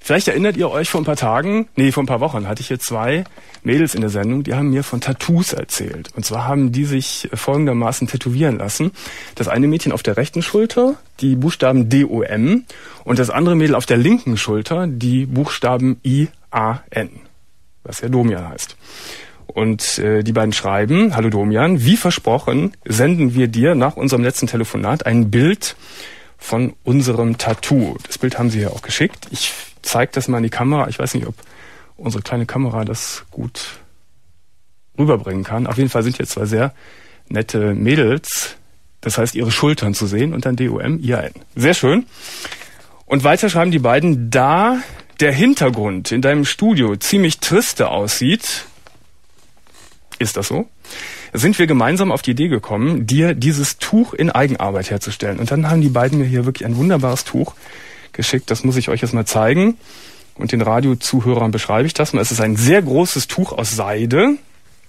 Vielleicht erinnert ihr euch, vor ein paar Tagen, nee, vor ein paar Wochen hatte ich hier zwei Mädels in der Sendung, die haben mir von Tattoos erzählt. Und zwar haben die sich folgendermaßen tätowieren lassen. Das eine Mädchen auf der rechten Schulter, die Buchstaben D O M, und das andere Mädel auf der linken Schulter, die Buchstaben I A N, was ja Domian heißt. Und äh, die beiden schreiben: Hallo Domian, wie versprochen senden wir dir nach unserem letzten Telefonat ein Bild von unserem Tattoo. Das Bild haben sie ja auch geschickt. Ich zeige das mal in die Kamera. Ich weiß nicht, ob unsere kleine Kamera das gut rüberbringen kann. Auf jeden Fall sind hier zwei sehr nette Mädels. Das heißt, ihre Schultern zu sehen und dann D O M I A N. Sehr schön. Und weiter schreiben die beiden: Da der Hintergrund in deinem Studio ziemlich triste aussieht, ist das so? Sind wir gemeinsam auf die Idee gekommen, dir dieses Tuch in Eigenarbeit herzustellen. Und dann haben die beiden mir hier wirklich ein wunderbares Tuch geschickt. Das muss ich euch jetzt mal zeigen. Und den Radiozuhörern beschreibe ich das mal. Es ist ein sehr großes Tuch aus Seide.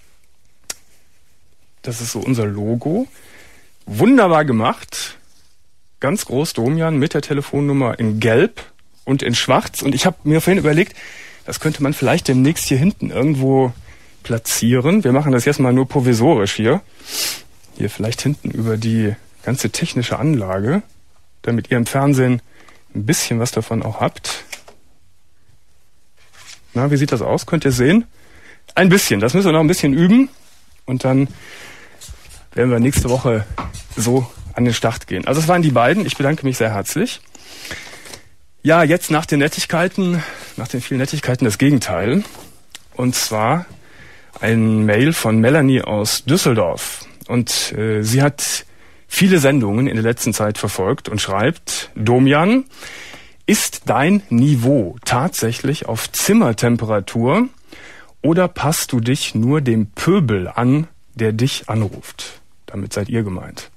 Das ist so unser Logo. Wunderbar gemacht. Ganz groß Domian mit der Telefonnummer in Gelb und in Schwarz. Und ich habe mir vorhin überlegt, das könnte man vielleicht demnächst hier hinten irgendwo platzieren. Wir machen das jetzt mal nur provisorisch hier. Hier vielleicht hinten über die ganze technische Anlage, damit ihr im Fernsehen ein bisschen was davon auch habt. Na, wie sieht das aus? Könnt ihr sehen? Ein bisschen. Das müssen wir noch ein bisschen üben. Und dann werden wir nächste Woche so an den Start gehen. Also es waren die beiden. Ich bedanke mich sehr herzlich. Ja, jetzt nach den Nettigkeiten, nach den vielen Nettigkeiten das Gegenteil. Und zwar ein Mail von Melanie aus Düsseldorf. Und äh, sie hat viele Sendungen in der letzten Zeit verfolgt und schreibt: Domian, ist dein Niveau tatsächlich auf Zimmertemperatur oder passt du dich nur dem Pöbel an, der dich anruft? Damit seid ihr gemeint.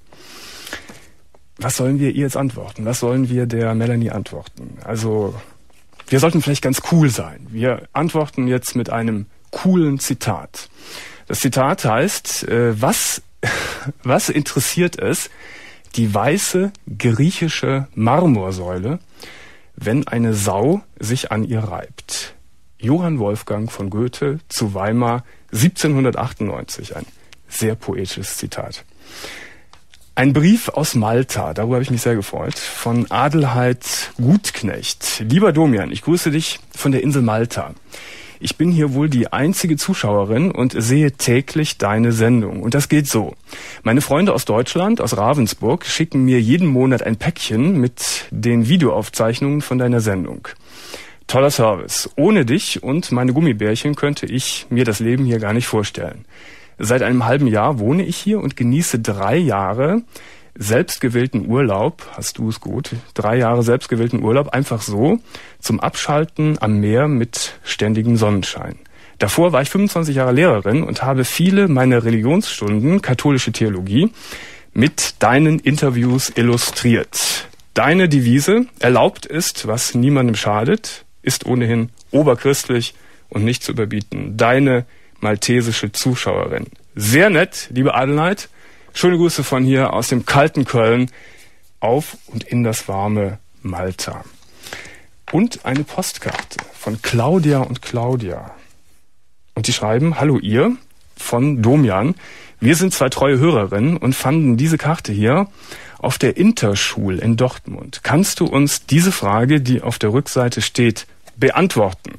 Was sollen wir ihr jetzt antworten? Was sollen wir der Melanie antworten? Also, wir sollten vielleicht ganz cool sein. Wir antworten jetzt mit einem coolen Zitat. Das Zitat heißt, äh, was, was interessiert es die weiße griechische Marmorsäule, wenn eine Sau sich an ihr reibt? Johann Wolfgang von Goethe zu Weimar siebzehnhundertachtundneunzig. Ein sehr poetisches Zitat. Ein Brief aus Malta, darüber habe ich mich sehr gefreut, von Adelheid Gutknecht. Lieber Domian, ich grüße dich von der Insel Malta. Ich bin hier wohl die einzige Zuschauerin und sehe täglich deine Sendung. Und das geht so. Meine Freunde aus Deutschland, aus Ravensburg, schicken mir jeden Monat ein Päckchen mit den Videoaufzeichnungen von deiner Sendung. Toller Service. Ohne dich und meine Gummibärchen könnte ich mir das Leben hier gar nicht vorstellen. Seit einem halben Jahr wohne ich hier und genieße drei Jahre selbstgewählten Urlaub, hast du es gut, drei Jahre selbstgewählten Urlaub, einfach so, zum Abschalten am Meer mit ständigem Sonnenschein. Davor war ich fünfundzwanzig Jahre Lehrerin und habe viele meiner Religionsstunden, katholische Theologie, mit deinen Interviews illustriert. Deine Devise, erlaubt ist, was niemandem schadet, ist ohnehin oberchristlich und nicht zu überbieten. Deine maltesische Zuschauerin. Sehr nett, liebe Adelheid. Schöne Grüße von hier aus dem kalten Köln auf und in das warme Malta. Und eine Postkarte von Claudia und Claudia. Und die schreiben: Hallo ihr, von Domian. Wir sind zwei treue Hörerinnen und fanden diese Karte hier auf der Interschul in Dortmund. Kannst du uns diese Frage, die auf der Rückseite steht, beantworten?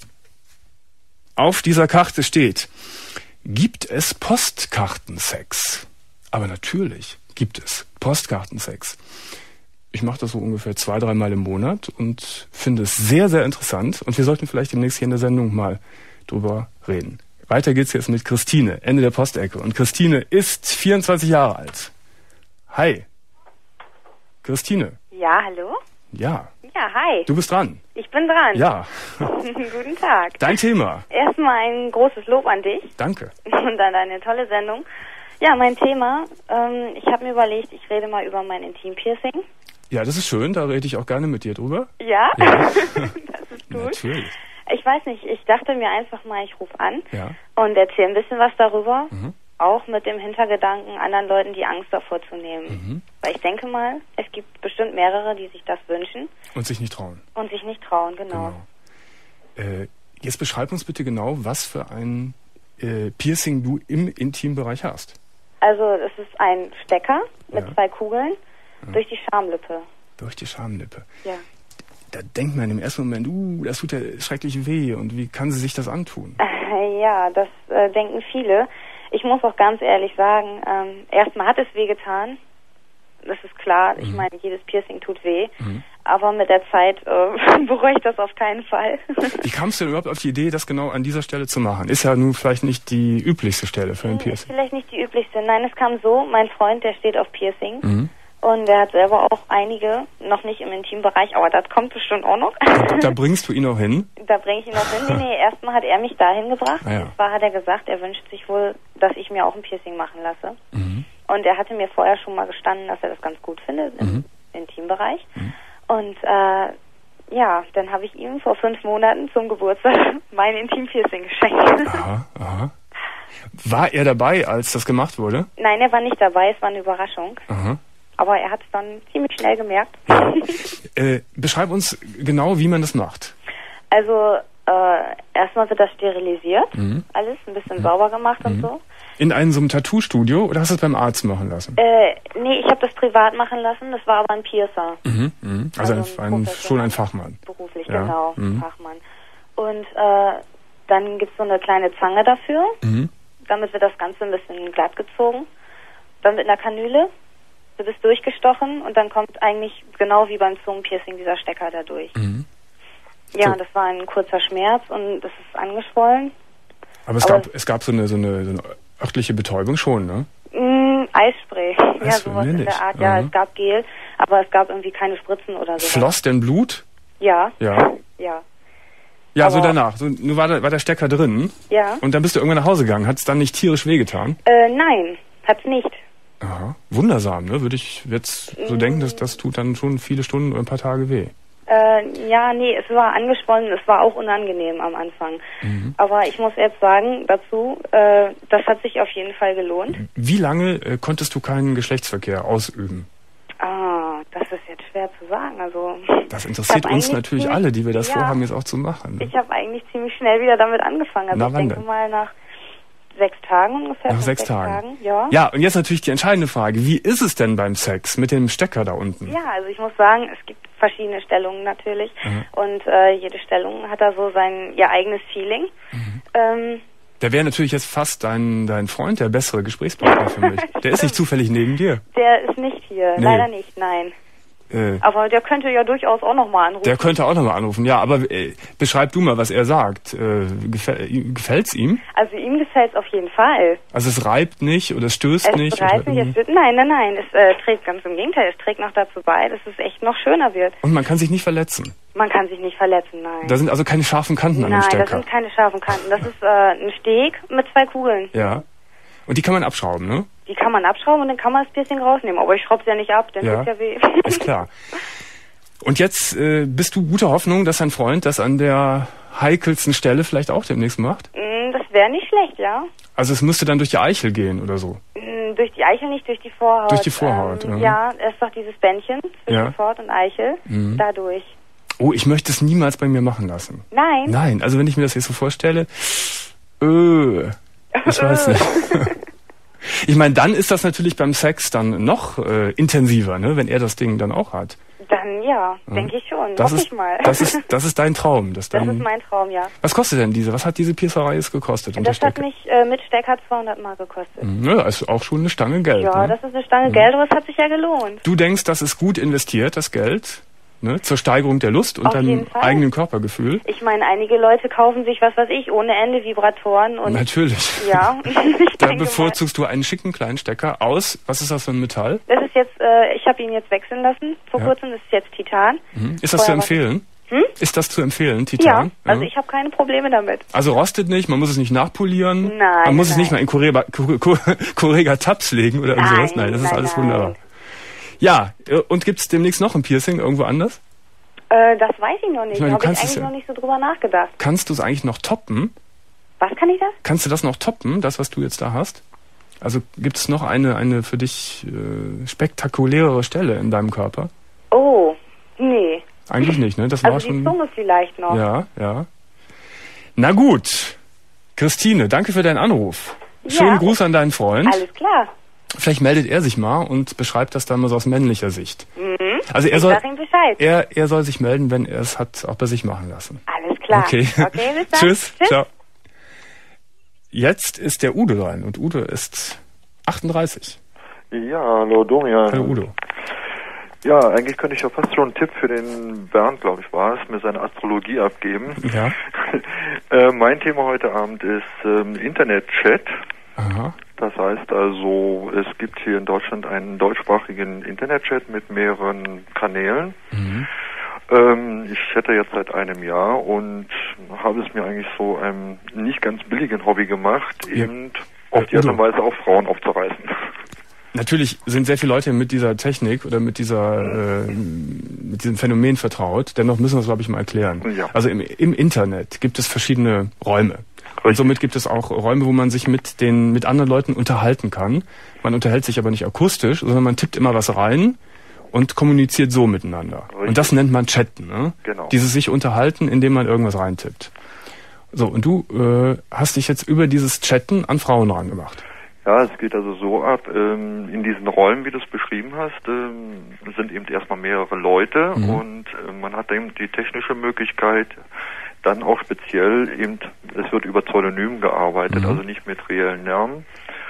Auf dieser Karte steht: Gibt es Postkartensex? Aber natürlich gibt es Postkartensex. Ich mache das so ungefähr zwei, dreimal im Monat und finde es sehr, sehr interessant. Und wir sollten vielleicht demnächst hier in der Sendung mal drüber reden. Weiter geht's jetzt mit Christine, Ende der Postecke. Und Christine ist vierundzwanzig Jahre alt. Hi. Christine. Ja, hallo? Ja. Ja, hi. Du bist dran. Ich bin dran. Ja. Guten Tag. Dein Thema. Erstmal ein großes Lob an dich. Danke. Und an deine tolle Sendung. Ja, mein Thema, ähm, ich habe mir überlegt, ich rede mal über mein Intim-Piercing. Ja, das ist schön, da rede ich auch gerne mit dir drüber. Ja? Ja. Das ist gut. Natürlich. Ich weiß nicht, ich dachte mir einfach mal, ich rufe an Ja. und erzähle ein bisschen was darüber. Mhm. Auch mit dem Hintergedanken, anderen Leuten die Angst davor zu nehmen. Mhm. Weil ich denke mal, es gibt bestimmt mehrere, die sich das wünschen. Und sich nicht trauen. Und sich nicht trauen, genau. Genau. Äh, jetzt beschreib uns bitte genau, was für ein äh, Piercing du im Intimbereich hast. Also es ist ein Stecker mit Ja. zwei Kugeln Ja. durch die Schamlippe. Durch die Schamlippe. Ja. Da denkt man im ersten Moment, uh, das tut ja schrecklich weh und wie kann sie sich das antun? Äh, ja, das äh, denken viele. Ich muss auch ganz ehrlich sagen, ähm, erstmal hat es wehgetan. Das ist klar. Ich Mhm. meine, jedes Piercing tut weh. Mhm. Aber mit der Zeit äh, bereue ich das auf keinen Fall. Wie kamst du denn überhaupt auf die Idee, das genau an dieser Stelle zu machen? Ist ja nun vielleicht nicht die üblichste Stelle für ein Ist Piercing. vielleicht nicht die üblichste. Nein, es kam so, mein Freund, der steht auf Piercing. Mhm. Und der hat selber auch einige, noch nicht im Intimbereich, aber das kommt bestimmt auch noch. Da bringst du ihn auch hin? Da bringe ich ihn noch hin. Nee, nee, erstmal hat er mich dahin gebracht. Ah, ja. Und zwar hat er gesagt, er wünscht sich wohl, dass ich mir auch ein Piercing machen lasse. Mhm. Und er hatte mir vorher schon mal gestanden, dass er das ganz gut findet im Mhm. Intimbereich. Mhm. Und äh, ja, dann habe ich ihm vor fünf Monaten zum Geburtstag mein Intim-Piercing geschenkt. Aha, aha. War er dabei, als das gemacht wurde? Nein, er war nicht dabei, es war eine Überraschung. Aha. Aber er hat es dann ziemlich schnell gemerkt. Ja. äh, beschreib uns genau, wie man das macht. Also äh, erstmal wird das sterilisiert, Mhm. alles ein bisschen sauber gemacht und Mhm. so. In einem so einem Tattoo-Studio oder hast du es beim Arzt machen lassen? Äh, nee, ich habe das privat machen lassen, das war aber ein Piercer. Mhm. Mhm. Also, also ein, ein ein, Professor. schon ein Fachmann. Beruflich, Ja. genau, Mhm. Fachmann. Und äh, dann gibt's so eine kleine Zange dafür, Mhm. damit wird das Ganze ein bisschen glatt gezogen. Dann mit einer Kanüle wird es durchgestochen und dann kommt eigentlich genau wie beim Zungenpiercing dieser Stecker da durch. Mhm. Ja, So. das war ein kurzer Schmerz und das ist angeschwollen. Aber es Aber- gab, es gab so eine, so eine, so eine örtliche Betäubung schon, ne? Mm, Eisspray, ja, Eisspray, sowas mehr in der nicht. Art. Ja, Mhm. es gab Gel, aber es gab irgendwie keine Spritzen oder so. Floss denn Blut? Ja, Ja. ja, Ja, so Aber- danach. So, nur war der, war der Stecker drin ja. und dann bist du irgendwann nach Hause gegangen. Hat es dann nicht tierisch wehgetan? Äh, nein, hat's nicht. Aha. Wundersam, ne? Würde ich jetzt so Mm. denken, dass das tut dann schon viele Stunden oder ein paar Tage weh. Äh, ja, nee, es war angeschwollen, es war auch unangenehm am Anfang. Mhm. Aber ich muss jetzt sagen dazu, äh, das hat sich auf jeden Fall gelohnt. Wie lange äh, konntest du keinen Geschlechtsverkehr ausüben? Ah, das ist jetzt schwer zu sagen. Also Das interessiert Ich hab uns eigentlich natürlich ziemlich- alle, die wir das ja. vorhaben, jetzt auch zu machen. Ne? ich habe eigentlich ziemlich schnell wieder damit angefangen. Also Na, ich wann denke denn? mal nach sechs Tagen ungefähr. Nach fünf, sechs Tagen. Ja. Ja, und jetzt natürlich die entscheidende Frage. Wie ist es denn beim Sex mit dem Stecker da unten? Ja, also ich muss sagen, es gibt verschiedene Stellungen natürlich Mhm. und äh, jede Stellung hat da so sein ihr eigenes Feeling. Mhm. Ähm, Der wäre natürlich jetzt fast dein, dein Freund, der bessere Gesprächspartner für mich. Der ist nicht zufällig neben dir. der ist nicht hier, Nee. leider nicht, nein. Äh, Aber der könnte ja durchaus auch nochmal anrufen. der könnte auch nochmal anrufen. Ja, aber äh, beschreib du mal, was er sagt. Äh, gefäll, gefällt's ihm? Also ihm gefällt es auf jeden Fall. Also es reibt nicht oder es stößt Es nicht? reißt oder nicht, es irgendwie- wird, nein, nein, nein, es äh, trägt ganz im Gegenteil, es trägt noch dazu bei, dass es echt noch schöner wird. Und man kann sich nicht verletzen. Man kann sich nicht verletzen, nein. Da sind also keine scharfen Kanten an dem nein, das Stecker. sind keine scharfen Kanten. Das ist äh, ein Steg mit zwei Kugeln. Ja. Und die kann man abschrauben, ne? Die kann man abschrauben und dann kann man das Piercing rausnehmen. Aber ich schraub's ja nicht ab, dann Ja. tut's ja weh. Ist klar. Und jetzt äh, bist du guter Hoffnung, dass dein Freund das an der heikelsten Stelle vielleicht auch demnächst macht? Mm, das wäre nicht schlecht, ja. Also es müsste dann durch die Eichel gehen oder so. Mm, durch die Eichel nicht, durch die Vorhaut. Durch die Vorhaut, ähm, ja. Ja, es ist doch dieses Bändchen zwischen Ja. Vorhaut und Eichel. Mhm. Dadurch. Oh, ich möchte es niemals bei mir machen lassen. Nein. Nein, also wenn ich mir das jetzt so vorstelle, öh, ich weiß nicht. Ich meine, dann ist das natürlich beim Sex dann noch äh, intensiver, ne, wenn er das Ding dann auch hat. Dann ja, Ja. denke ich schon. Das Hoffe ist, ich mal. das ist, das ist dein Traum. Das, Das dann, ist mein Traum, ja. was kostet denn diese? Was hat diese Piercerei jetzt gekostet? und Das der hat Stecker? mich äh, mit Stecker zweihundert Mark gekostet. Mhm, ja, ist auch schon eine Stange Geld. Ja, ne? das ist eine Stange Geld, aber es hat sich ja gelohnt. Du denkst, das ist gut investiert, das Geld, ne, zur Steigerung der Lust und Auf deinem jeden Fall. eigenen Körpergefühl. Ich meine, einige Leute kaufen sich, was weiß ich, ohne Ende Vibratoren und Natürlich. ja. ich Da denke mal, bevorzugst du einen schicken kleinen Stecker aus. Was ist das für ein Metall? das ist jetzt, äh, ich habe ihn jetzt wechseln lassen vor Ja. kurzem, das ist jetzt Titan. Mhm. Ist das zu Vorher war- empfehlen? Hm? Ist das zu empfehlen, Ja, Titan? also ich habe keine Probleme damit. Also rostet nicht, man muss es nicht nachpolieren. Nein, Man muss es nein. nicht mal in Correga, Correga Tabs legen oder Nein, sowas. Nein, das ist nein, alles nein. wunderbar. Ja, äh, und gibt's demnächst noch ein Piercing irgendwo anders? Äh, das weiß ich noch nicht, Ich meine, da du habe ich kannst es eigentlich ja- noch nicht so drüber nachgedacht. Kannst du es eigentlich noch toppen? Was kann ich das? Kannst du das noch toppen, das, was du jetzt da hast? Also gibt es noch eine, eine für dich äh, spektakulärere Stelle in deinem Körper? Oh, nee. Eigentlich nicht, ne? Das war Also die schon. Zunge vielleicht noch. Ja, ja. Na gut. Christine, danke für deinen Anruf. Schönen Ja. Gruß an deinen Freund. Alles klar. Vielleicht meldet er sich mal und beschreibt das dann mal so aus männlicher Sicht. Mhm. Also er Ich soll, sag ihm Bescheid. er, er soll sich melden, wenn er es hat auch bei sich machen lassen. Alles klar. Okay. Okay, bis dann. Tschüss. Tschüss. Ciao. Jetzt ist der Udo dran und Udo ist achtunddreißig. Ja, hallo Domian. Hallo Udo. Ja, eigentlich könnte ich ja fast schon einen Tipp für den Bernd, glaube ich, war es, mir seine Astrologie abgeben. Ja. äh, mein Thema heute Abend ist ähm, Internet-Chat. Aha. Das heißt also, es gibt hier in Deutschland einen deutschsprachigen Internet-Chat mit mehreren Kanälen. Mhm. Ähm, ich hätte jetzt seit einem Jahr und habe es mir eigentlich so einem nicht ganz billigen Hobby gemacht, Ja. eben auf die Art und Weise auch Frauen aufzureißen. Natürlich sind sehr viele Leute mit dieser Technik oder mit dieser äh, mit diesem Phänomen vertraut. Dennoch müssen wir es, glaube ich, mal erklären. Ja. Also im, im Internet gibt es verschiedene Räume. Und somit gibt es auch Räume, wo man sich mit den mit anderen Leuten unterhalten kann. Man unterhält sich aber nicht akustisch, sondern man tippt immer was rein und kommuniziert so miteinander. Richtig. Und das nennt man Chatten. Ne? Genau. Dieses sich unterhalten, indem man irgendwas reintippt. So, und du äh, hast dich jetzt über dieses Chatten an Frauen rangemacht. Ja, es geht also so ab, ähm, in diesen Räumen, wie du es beschrieben hast, ähm, sind eben erstmal mehrere Leute Mhm. und äh, man hat eben die technische Möglichkeit, dann auch speziell eben, es wird über Pseudonym gearbeitet, Mhm. also nicht mit reellen Namen,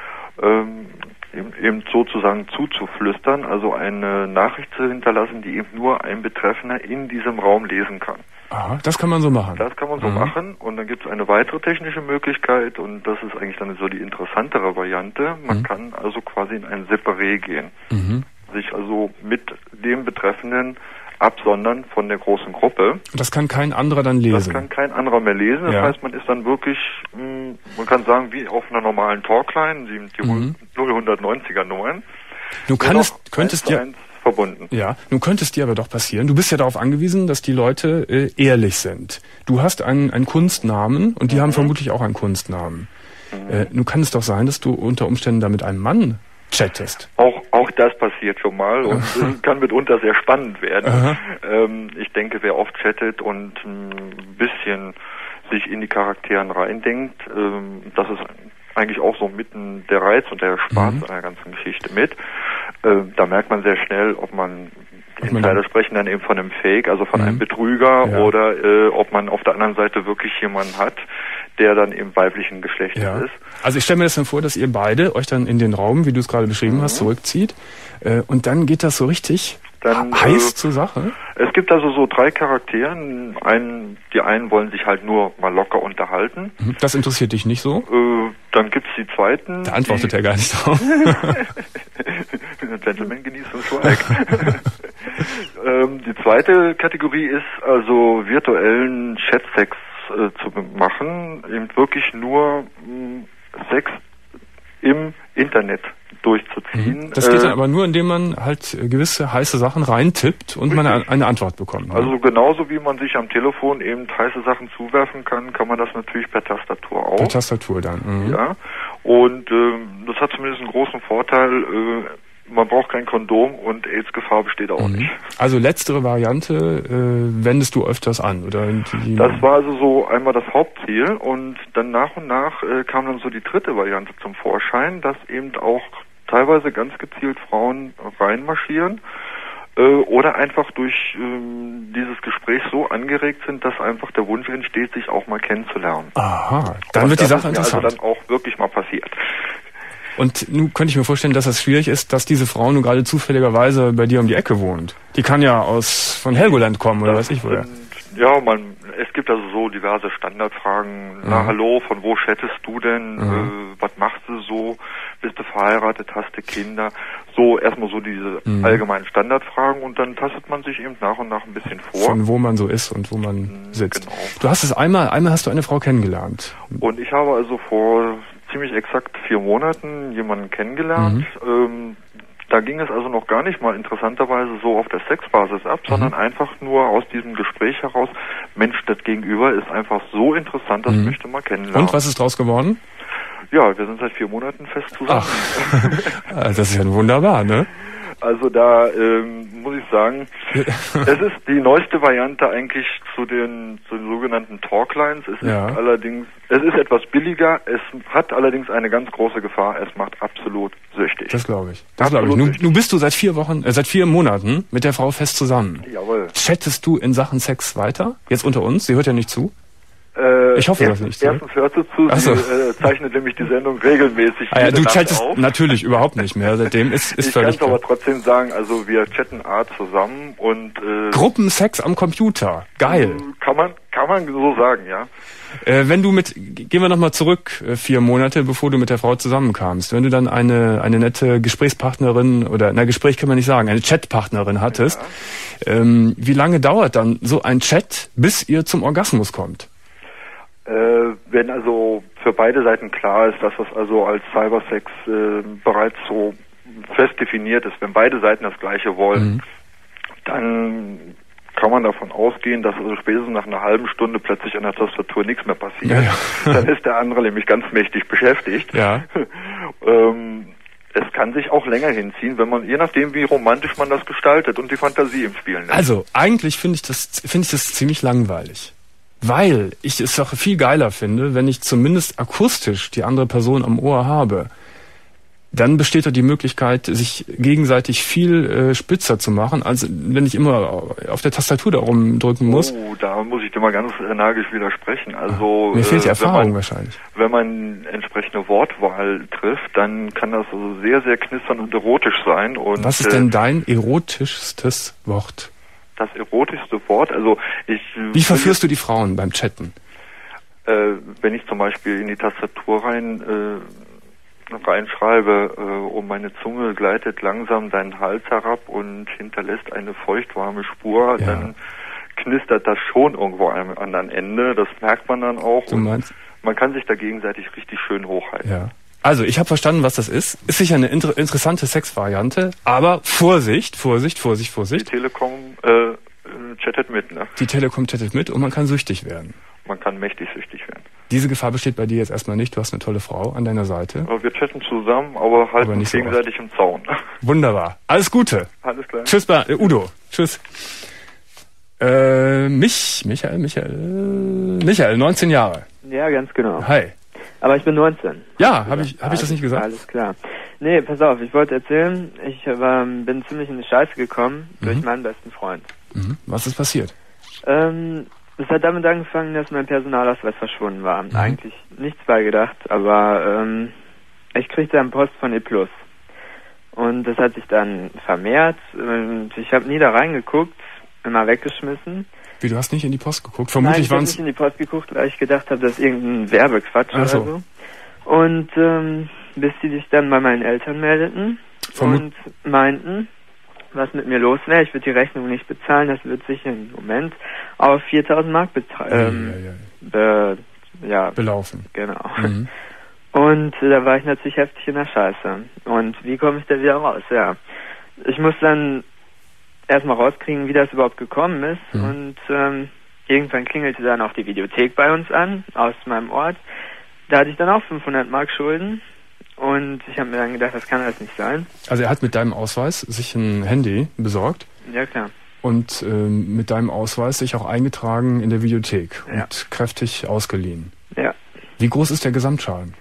ähm, eben, eben sozusagen zuzuflüstern, also eine Nachricht zu hinterlassen, die eben nur ein Betreffender in diesem Raum lesen kann. Aha, das kann man so machen. Das kann man so Mhm. machen und dann gibt es eine weitere technische Möglichkeit und das ist eigentlich dann so die interessantere Variante. Man Mhm. kann also quasi in ein Separé gehen, Mhm. sich also mit dem Betreffenden absondern von der großen Gruppe. Das kann kein anderer dann Das lesen. kann kein anderer mehr lesen. Das Ja. heißt, man ist dann wirklich, mh, man kann sagen, wie auf einer normalen Talkline, die, die Mhm. null neunziger Nummern. Du nur kannst, noch könntest eins zu dir, eins verbunden. ja, nun könnte es dir aber doch passieren. Du bist ja darauf angewiesen, dass die Leute äh, ehrlich sind. Du hast einen, einen Kunstnamen und die haben vermutlich auch einen Kunstnamen. Äh, nun kann es doch sein, dass du unter Umständen da mit einem Mann chattest. Auch, auch das passiert schon mal und äh, kann mitunter sehr spannend werden. Aha. Ähm, ich denke, wer oft chattet und ein bisschen sich in die Charakteren reindenkt, ähm, das ist eigentlich auch so mitten der Reiz und der Spaß Mhm. an der ganzen Geschichte mit. Ähm, da merkt man sehr schnell, ob man, Ob man Insider dann- sprechen dann eben von einem Fake, also von Mhm. einem Betrüger Ja. oder äh, ob man auf der anderen Seite wirklich jemanden hat, der dann im weiblichen Geschlecht Ja. ist. Also ich stelle mir das dann vor, dass ihr beide euch dann in den Raum, wie du es gerade beschrieben hast, zurückzieht. Äh, und dann geht das so richtig Dann, heiß äh, zur Sache. Es gibt also so drei Charakteren. Einen, die einen wollen sich halt nur mal locker unterhalten. Mhm. Das interessiert dich nicht so? Äh, dann gibt's die zweiten. Da antwortet die, er gar nicht drauf. Gentleman genießt den Schweig. ähm, die zweite Kategorie ist also virtuellen Chatsex äh, zu machen. Eben wirklich nur mh, Sex im Internet durchzuziehen. Das geht Äh, dann aber nur, indem man halt äh, gewisse heiße Sachen reintippt und man eine, eine Antwort bekommt. Ne? Also genauso wie man sich am Telefon eben heiße Sachen zuwerfen kann, kann man das natürlich per Tastatur auch. Per Tastatur dann. Mhm. Ja. Und ähm, das hat zumindest einen großen Vorteil, äh, man braucht kein Kondom und AIDS-Gefahr besteht auch Mhm. nicht. Also letztere Variante äh, wendest du öfters an, oder? Die, Das war also so einmal das Hauptziel und dann nach und nach äh, kam dann so die dritte Variante zum Vorschein, dass eben auch teilweise ganz gezielt Frauen reinmarschieren äh, oder einfach durch ähm, dieses Gespräch so angeregt sind, dass einfach der Wunsch entsteht, sich auch mal kennenzulernen. Aha, dann Und wird die das Sache ist mir interessant. also dann auch wirklich mal passiert. Und nun könnte ich mir vorstellen, dass das schwierig ist, dass diese Frau nun gerade zufälligerweise bei dir um die Ecke wohnt. Die kann ja aus von Helgoland kommen oder weiß ich woher. Und, ja, man, es gibt also so diverse Standardfragen. Na Mhm. hallo, von wo chattest du denn? Mhm. Äh, was machst du so? Bist du verheiratet? Hast du Kinder? So erstmal so diese Mhm. allgemeinen Standardfragen und dann tastet man sich eben nach und nach ein bisschen vor. Von wo man so ist und wo man sitzt. genau. Du hast es einmal, einmal hast du eine Frau kennengelernt. Und ich habe also vor ziemlich exakt vier Monaten jemanden kennengelernt. Mhm. Ähm, da ging es also noch gar nicht mal interessanterweise so auf der Sexbasis ab, Mhm. sondern einfach nur aus diesem Gespräch heraus, Mensch, das Gegenüber ist einfach so interessant, das Mhm. möchte man kennenlernen. Und was ist draus geworden? Ja, wir sind seit vier Monaten fest zusammen. Ach, das ist ja wunderbar, ne? Also da ähm, muss ich sagen, es ist die neueste Variante eigentlich zu den, zu den sogenannten Talklines. Es Ja. ist allerdings, es ist etwas billiger, es hat allerdings eine ganz große Gefahr, es macht absolut süchtig. Das glaube ich. Das glaube ich. Absolut Nun, süchtig. nun bist du seit vier Wochen, äh, seit vier Monaten mit der Frau fest zusammen. Jawohl. Chattest du in Sachen Sex weiter? Jetzt unter uns? Sie hört ja nicht zu. Äh, Ich hoffe, erstens, dass nicht so. Erstens hört sie zu, Ach sie so. äh, zeichnet nämlich die Sendung regelmäßig Ah ja, jede du Nacht chattest auf. natürlich überhaupt nicht mehr. Seitdem ist, ist Ich kann völlig es aber klar. trotzdem sagen, also wir chatten A zusammen und äh, Gruppensex am Computer. Geil. kann man kann man so sagen, ja. Äh, wenn du mit, gehen wir nochmal zurück, äh, vier Monate, bevor du mit der Frau zusammenkamst. Wenn du dann eine, eine nette Gesprächspartnerin oder, na, Gespräch kann man nicht sagen, eine Chatpartnerin hattest, ja. ähm, wie lange dauert dann so ein Chat, bis ihr zum Orgasmus kommt? Äh, wenn also für beide Seiten klar ist, dass das also als Cybersex äh, bereits so fest definiert ist, wenn beide Seiten das Gleiche wollen, mhm. dann kann man davon ausgehen, dass also spätestens nach einer halben Stunde plötzlich an der Tastatur nichts mehr passiert. Ja, ja. Dann ist der andere nämlich ganz mächtig beschäftigt. Ja. ähm, es kann sich auch länger hinziehen, wenn man, je nachdem wie romantisch man das gestaltet und die Fantasie im Spielen lässt. Also, eigentlich finde ich das, finde ich das ziemlich langweilig. Weil ich es auch viel geiler finde, wenn ich zumindest akustisch die andere Person am Ohr habe. Dann besteht doch die Möglichkeit, sich gegenseitig viel äh, spitzer zu machen, als wenn ich immer auf der Tastatur da rumdrücken muss. Oh, da muss ich dir mal ganz energisch widersprechen. Also Mir fehlt die äh, Erfahrung wenn man, wahrscheinlich. Wenn man entsprechende Wortwahl trifft, dann kann das also sehr, sehr knistern und erotisch sein. Und was ist denn dein erotischstes Wort? Das erotischste Wort, also ich... Wie verführst du die Frauen beim Chatten? Äh, wenn ich zum Beispiel in die Tastatur rein... Äh, reinschreibe, äh, und meine Zunge gleitet langsam deinen Hals herab und hinterlässt eine feuchtwarme Spur, ja. Dann knistert das schon irgendwo am anderen Ende, das merkt man dann auch. Du meinst? Und man kann sich da gegenseitig richtig schön hochhalten. Ja. Also, ich habe verstanden, was das ist. Ist sicher eine inter- interessante Sexvariante, aber Vorsicht, Vorsicht, Vorsicht, Vorsicht. Die Telekom äh, chattet mit, ne? Die Telekom chattet mit und man kann süchtig werden. Man kann mächtig süchtig werden. Diese Gefahr besteht bei dir jetzt erstmal nicht. Du hast eine tolle Frau an deiner Seite. Aber wir chatten zusammen, aber halten aber uns gegenseitig so im Zaun. Wunderbar. Alles Gute. Alles klar. Tschüss, äh, Udo. Tschüss. Äh, mich, Michael, Michael, Michael, neunzehn Jahre. Ja, ganz genau. Hi. Aber ich bin neunzehn. Ja, habe ich, hab ich das nicht gesagt? Alles klar. Nee, pass auf, ich wollte erzählen, ich war, bin ziemlich in die Scheiße gekommen mhm. durch meinen besten Freund. Mhm. Was ist passiert? Ähm, es hat damit angefangen, dass mein Personalausweis verschwunden war. Mhm. Eigentlich nichts bei gedacht, aber ähm, ich kriegte dann Post von E plus. Und das hat sich dann vermehrt und ich habe nie da reingeguckt, immer weggeschmissen. Wie, du hast nicht in die Post geguckt? Vermutlich waren es... Nein, ich habe nicht in die Post geguckt, weil ich gedacht habe, das ist irgendein Werbequatsch Ach so. oder so. Und ähm, bis die sich dann bei meinen Eltern meldeten Vermut- und meinten, was mit mir los wäre, ich würde die Rechnung nicht bezahlen, das wird sich im Moment auf viertausend Mark betra- ähm, ja, ja, ja. Be- ja, belaufen. Genau. Mhm. Und äh, da war ich natürlich heftig in der Scheiße. Und wie komme ich da wieder raus? Ja, ich muss dann erstmal rauskriegen, wie das überhaupt gekommen ist. Mhm. Und ähm, irgendwann klingelte dann auch die Videothek bei uns an, aus meinem Ort. Da hatte ich dann auch fünfhundert Mark Schulden. Und ich habe mir dann gedacht, das kann alles nicht sein. Also er hat mit deinem Ausweis sich ein Handy besorgt. Ja, klar. Und ähm, mit deinem Ausweis sich auch eingetragen in der Videothek ja. und kräftig ausgeliehen. Ja. Wie groß ist der Gesamtschaden?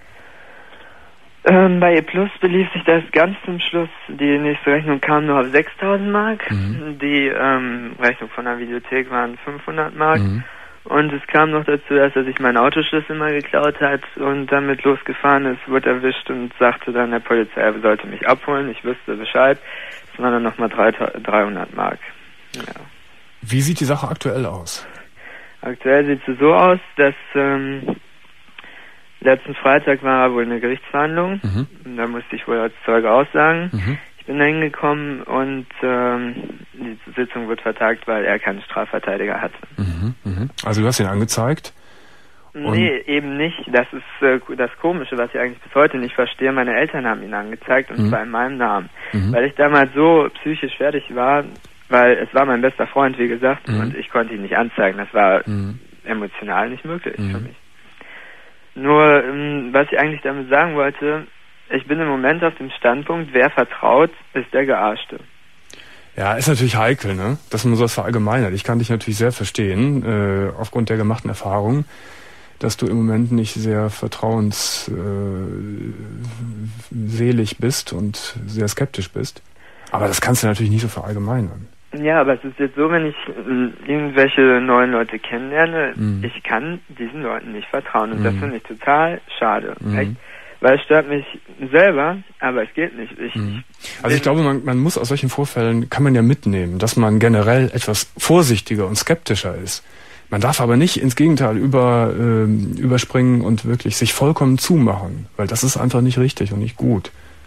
Ähm, bei E plus belief sich das ganz zum Schluss, die nächste Rechnung kam nur auf sechstausend Mark. Mhm. Die ähm, Rechnung von der Videothek waren fünfhundert Mark. Mhm. Und es kam noch dazu, dass er sich meinen Autoschlüssel mal geklaut hat und damit losgefahren ist, wurde erwischt und sagte dann der Polizei, er sollte mich abholen. Ich wusste Bescheid. Es waren dann nochmal dreihundert Mark. Ja. Wie sieht die Sache aktuell aus? Aktuell sieht sie so aus, dass ähm, letzten Freitag war wohl eine Gerichtsverhandlung. Mhm. Da musste ich wohl als Zeuge aussagen. Mhm. Ich bin da hingekommen und ähm, die Sitzung wird vertagt, weil er keinen Strafverteidiger hatte. Mhm, mh. Also du hast ihn angezeigt? Nee, eben nicht. Das ist äh, das Komische, was ich eigentlich bis heute nicht verstehe. Meine Eltern haben ihn angezeigt und mhm. zwar in meinem Namen. Mhm. Weil ich damals so psychisch fertig war, weil es war mein bester Freund, wie gesagt, mhm. und ich konnte ihn nicht anzeigen. Das war mhm. emotional nicht möglich mhm. für mich. Nur, ähm, was ich eigentlich damit sagen wollte, ich bin im Moment auf dem Standpunkt, wer vertraut, ist der Gearschte. Ja, ist natürlich heikel, ne? Dass man sowas verallgemeinert. Ich kann dich natürlich sehr verstehen, äh, aufgrund der gemachten Erfahrung, dass du im Moment nicht sehr vertrauensselig äh, bist und sehr skeptisch bist. Aber das kannst du natürlich nicht so verallgemeinern. Ja, aber es ist jetzt so, wenn ich äh, irgendwelche neuen Leute kennenlerne, mhm. ich kann diesen Leuten nicht vertrauen. Und mhm. das finde ich total schade. Mhm. Echt? Weil es stört mich selber, aber es geht nicht. Ich, mhm. Also ich glaube, man, man muss aus solchen Vorfällen, kann man ja mitnehmen, dass man generell etwas vorsichtiger und skeptischer ist. Man darf aber nicht ins Gegenteil über, äh, überspringen und wirklich sich vollkommen zumachen, weil das ist einfach nicht richtig und nicht gut.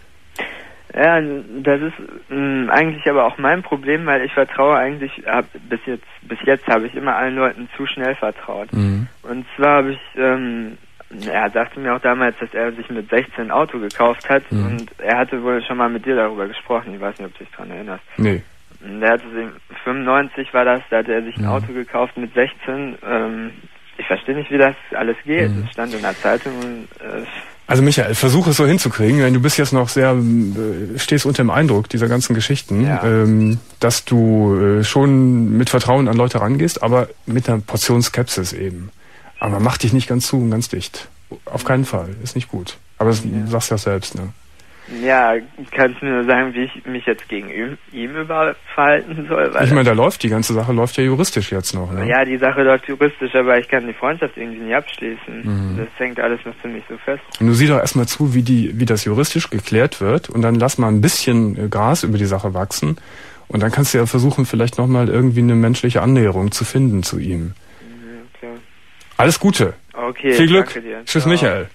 Ja, das ist mh, eigentlich aber auch mein Problem, weil ich vertraue eigentlich, hab, bis jetzt bis jetzt habe ich immer allen Leuten zu schnell vertraut. Mhm. Und zwar habe ich, ähm, er sagte mir auch damals, dass er sich mit sechzehn ein Auto gekauft hat mhm. und er hatte wohl schon mal mit dir darüber gesprochen, ich weiß nicht, ob du dich daran erinnerst. Nee. Der hatte sich, fünfundneunzig war das, da hatte er sich ein mhm. Auto gekauft mit sechzehn, ähm, ich verstehe nicht, wie das alles geht, mhm. es stand in der Zeitung und äh, Also Michael, versuch es so hinzukriegen, denn du bist jetzt noch sehr, äh, stehst unter dem Eindruck dieser ganzen Geschichten, ja. ähm, dass du äh, schon mit Vertrauen an Leute rangehst, aber mit einer Portion Skepsis eben. Aber mach dich nicht ganz zu und ganz dicht. Auf keinen Fall, ist nicht gut. Aber das ja. sagst du ja selbst, ne? Ja, kannst du mir nur sagen, wie ich mich jetzt gegen ihm, ihm überhaupt verhalten soll? Weil ich meine, da läuft die ganze Sache, läuft ja juristisch jetzt noch, ne? Ja, die Sache läuft juristisch, aber ich kann die Freundschaft irgendwie nicht abschließen. Mhm. Das hängt alles noch ziemlich so fest. Und du sieh doch erstmal zu, wie die, wie das juristisch geklärt wird und dann lass mal ein bisschen Gras über die Sache wachsen und dann kannst du ja versuchen, vielleicht nochmal irgendwie eine menschliche Annäherung zu finden zu ihm. Ja, klar. Alles Gute. Okay. Viel Glück. Danke dir. Tschüss, Ciao. Michael.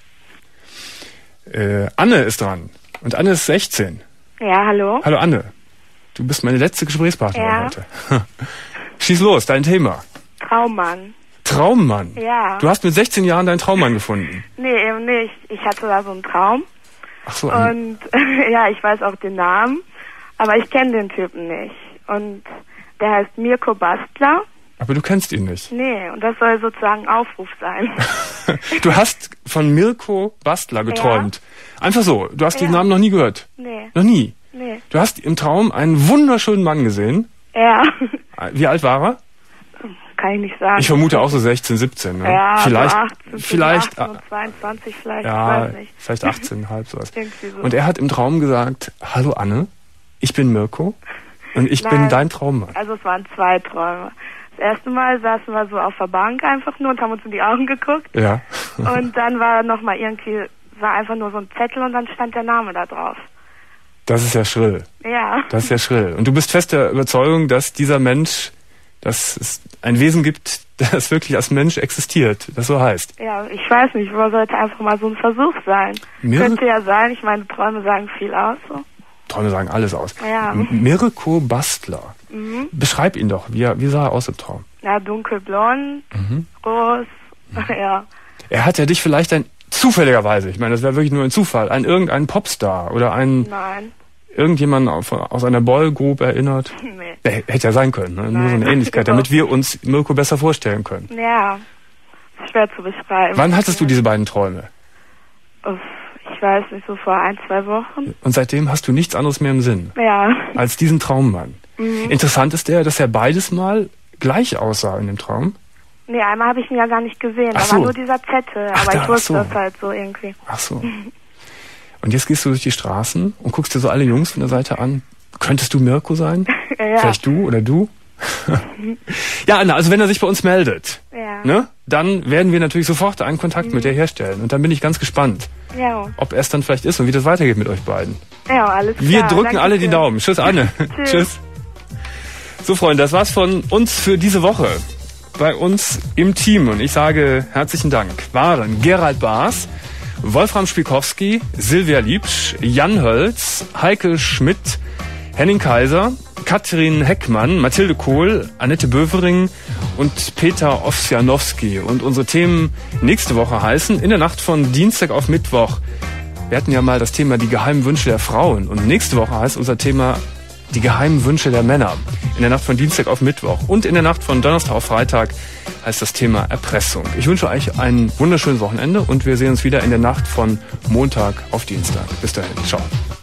Äh, Anne ist dran. Und Anne ist sechzehn. Ja, hallo. Hallo Anne. Du bist meine letzte Gesprächspartnerin ja. heute. Schieß los, dein Thema. Traummann. Traummann? Ja. Du hast mit sechzehn Jahren deinen Traummann gefunden? Nee, eben nicht. Ich hatte da so einen Traum. Ach so. Und ja, ich weiß auch den Namen, aber ich kenne den Typen nicht. Und der heißt Mirko Bastler. Aber du kennst ihn nicht? Nee, und das soll sozusagen Aufruf sein. Du hast von Mirko Bastler geträumt. Ja. Einfach so. Du hast ja. den Namen noch nie gehört? Nee. Noch nie? Nee. Du hast im Traum einen wunderschönen Mann gesehen? Ja. Wie alt war er? Kann ich nicht sagen. Ich vermute auch so sechzehn, siebzehn. Ne? Ja, vielleicht, so achtzehn, vielleicht, achtzehn und zweiundzwanzig vielleicht, ja, ich weiß nicht. Vielleicht achtzehn, halb sowas. Irgendwie so. Und er hat im Traum gesagt, hallo Anne, ich bin Mirko und ich Nein, bin dein Traummann. Also es waren zwei Träume. Das erste Mal saßen wir so auf der Bank einfach nur und haben uns in die Augen geguckt. Ja. Und dann war noch mal irgendwie, war einfach nur so ein Zettel und dann stand der Name da drauf. Das ist ja schrill. Ja. Das ist ja schrill. Und du bist fest der Überzeugung, dass dieser Mensch, dass es ein Wesen gibt, das wirklich als Mensch existiert, das so heißt. Ja, ich weiß nicht, aber sollte einfach mal so ein Versuch sein. Mir Könnte ja sein, ich meine, Träume sagen viel aus. So. Träume sagen alles aus. Ja. Mirko Bastler. Mhm. Beschreib ihn doch. Wie, wie sah er aus im Traum? Ja, dunkelblond, mhm. groß, mhm. ja. Er hat ja dich vielleicht ein, zufälligerweise, ich meine, das wäre wirklich nur ein Zufall, an irgendeinen Popstar oder einen, Nein. irgendjemanden auf, aus einer Boygroup erinnert. Nee. Der hätte ja sein können, ne? Nur so eine Ähnlichkeit, damit wir uns Mirko besser vorstellen können. Ja, schwer zu beschreiben. Wann hattest du diese beiden Träume? Uff. Ich weiß nicht, so vor ein, zwei Wochen. Und seitdem hast du nichts anderes mehr im Sinn? Ja. Als diesen Traummann. Mhm. Interessant ist der, dass er beides mal gleich aussah in dem Traum. Nee, einmal habe ich ihn ja gar nicht gesehen. Ach da so. war nur dieser Zettel, Ach, aber da, ich wusste so. das halt so irgendwie. Ach so. Und jetzt gehst du durch die Straßen und guckst dir so alle Jungs von der Seite an. Könntest du Mirko sein? Ja. Vielleicht du oder du? Ja, Anna, also wenn er sich bei uns meldet, ja. ne, dann werden wir natürlich sofort einen Kontakt mhm. mit dir herstellen. Und dann bin ich ganz gespannt, ja. ob er es dann vielleicht ist und wie das weitergeht mit euch beiden. Ja, alles klar. Wir drücken Danke alle schön. die Daumen. Tschüss, Anne. Tschüss. Tschüss. So, Freunde, das war's von uns für diese Woche. Bei uns im Team. Und ich sage herzlichen Dank. Waren Gerald Baas, Wolfram Spikowski, Silvia Liebsch, Jan Hölz, Heike Schmidt, Henning Kaiser, Katrin Heckmann, Mathilde Kohl, Annette Bövering und Peter Owsianowski. Und unsere Themen nächste Woche heißen, in der Nacht von Dienstag auf Mittwoch. Wir hatten ja mal das Thema die geheimen Wünsche der Frauen. Und nächste Woche heißt unser Thema die geheimen Wünsche der Männer. In der Nacht von Dienstag auf Mittwoch. Und in der Nacht von Donnerstag auf Freitag heißt das Thema Erpressung. Ich wünsche euch ein wunderschönes Wochenende und wir sehen uns wieder in der Nacht von Montag auf Dienstag. Bis dahin. Ciao.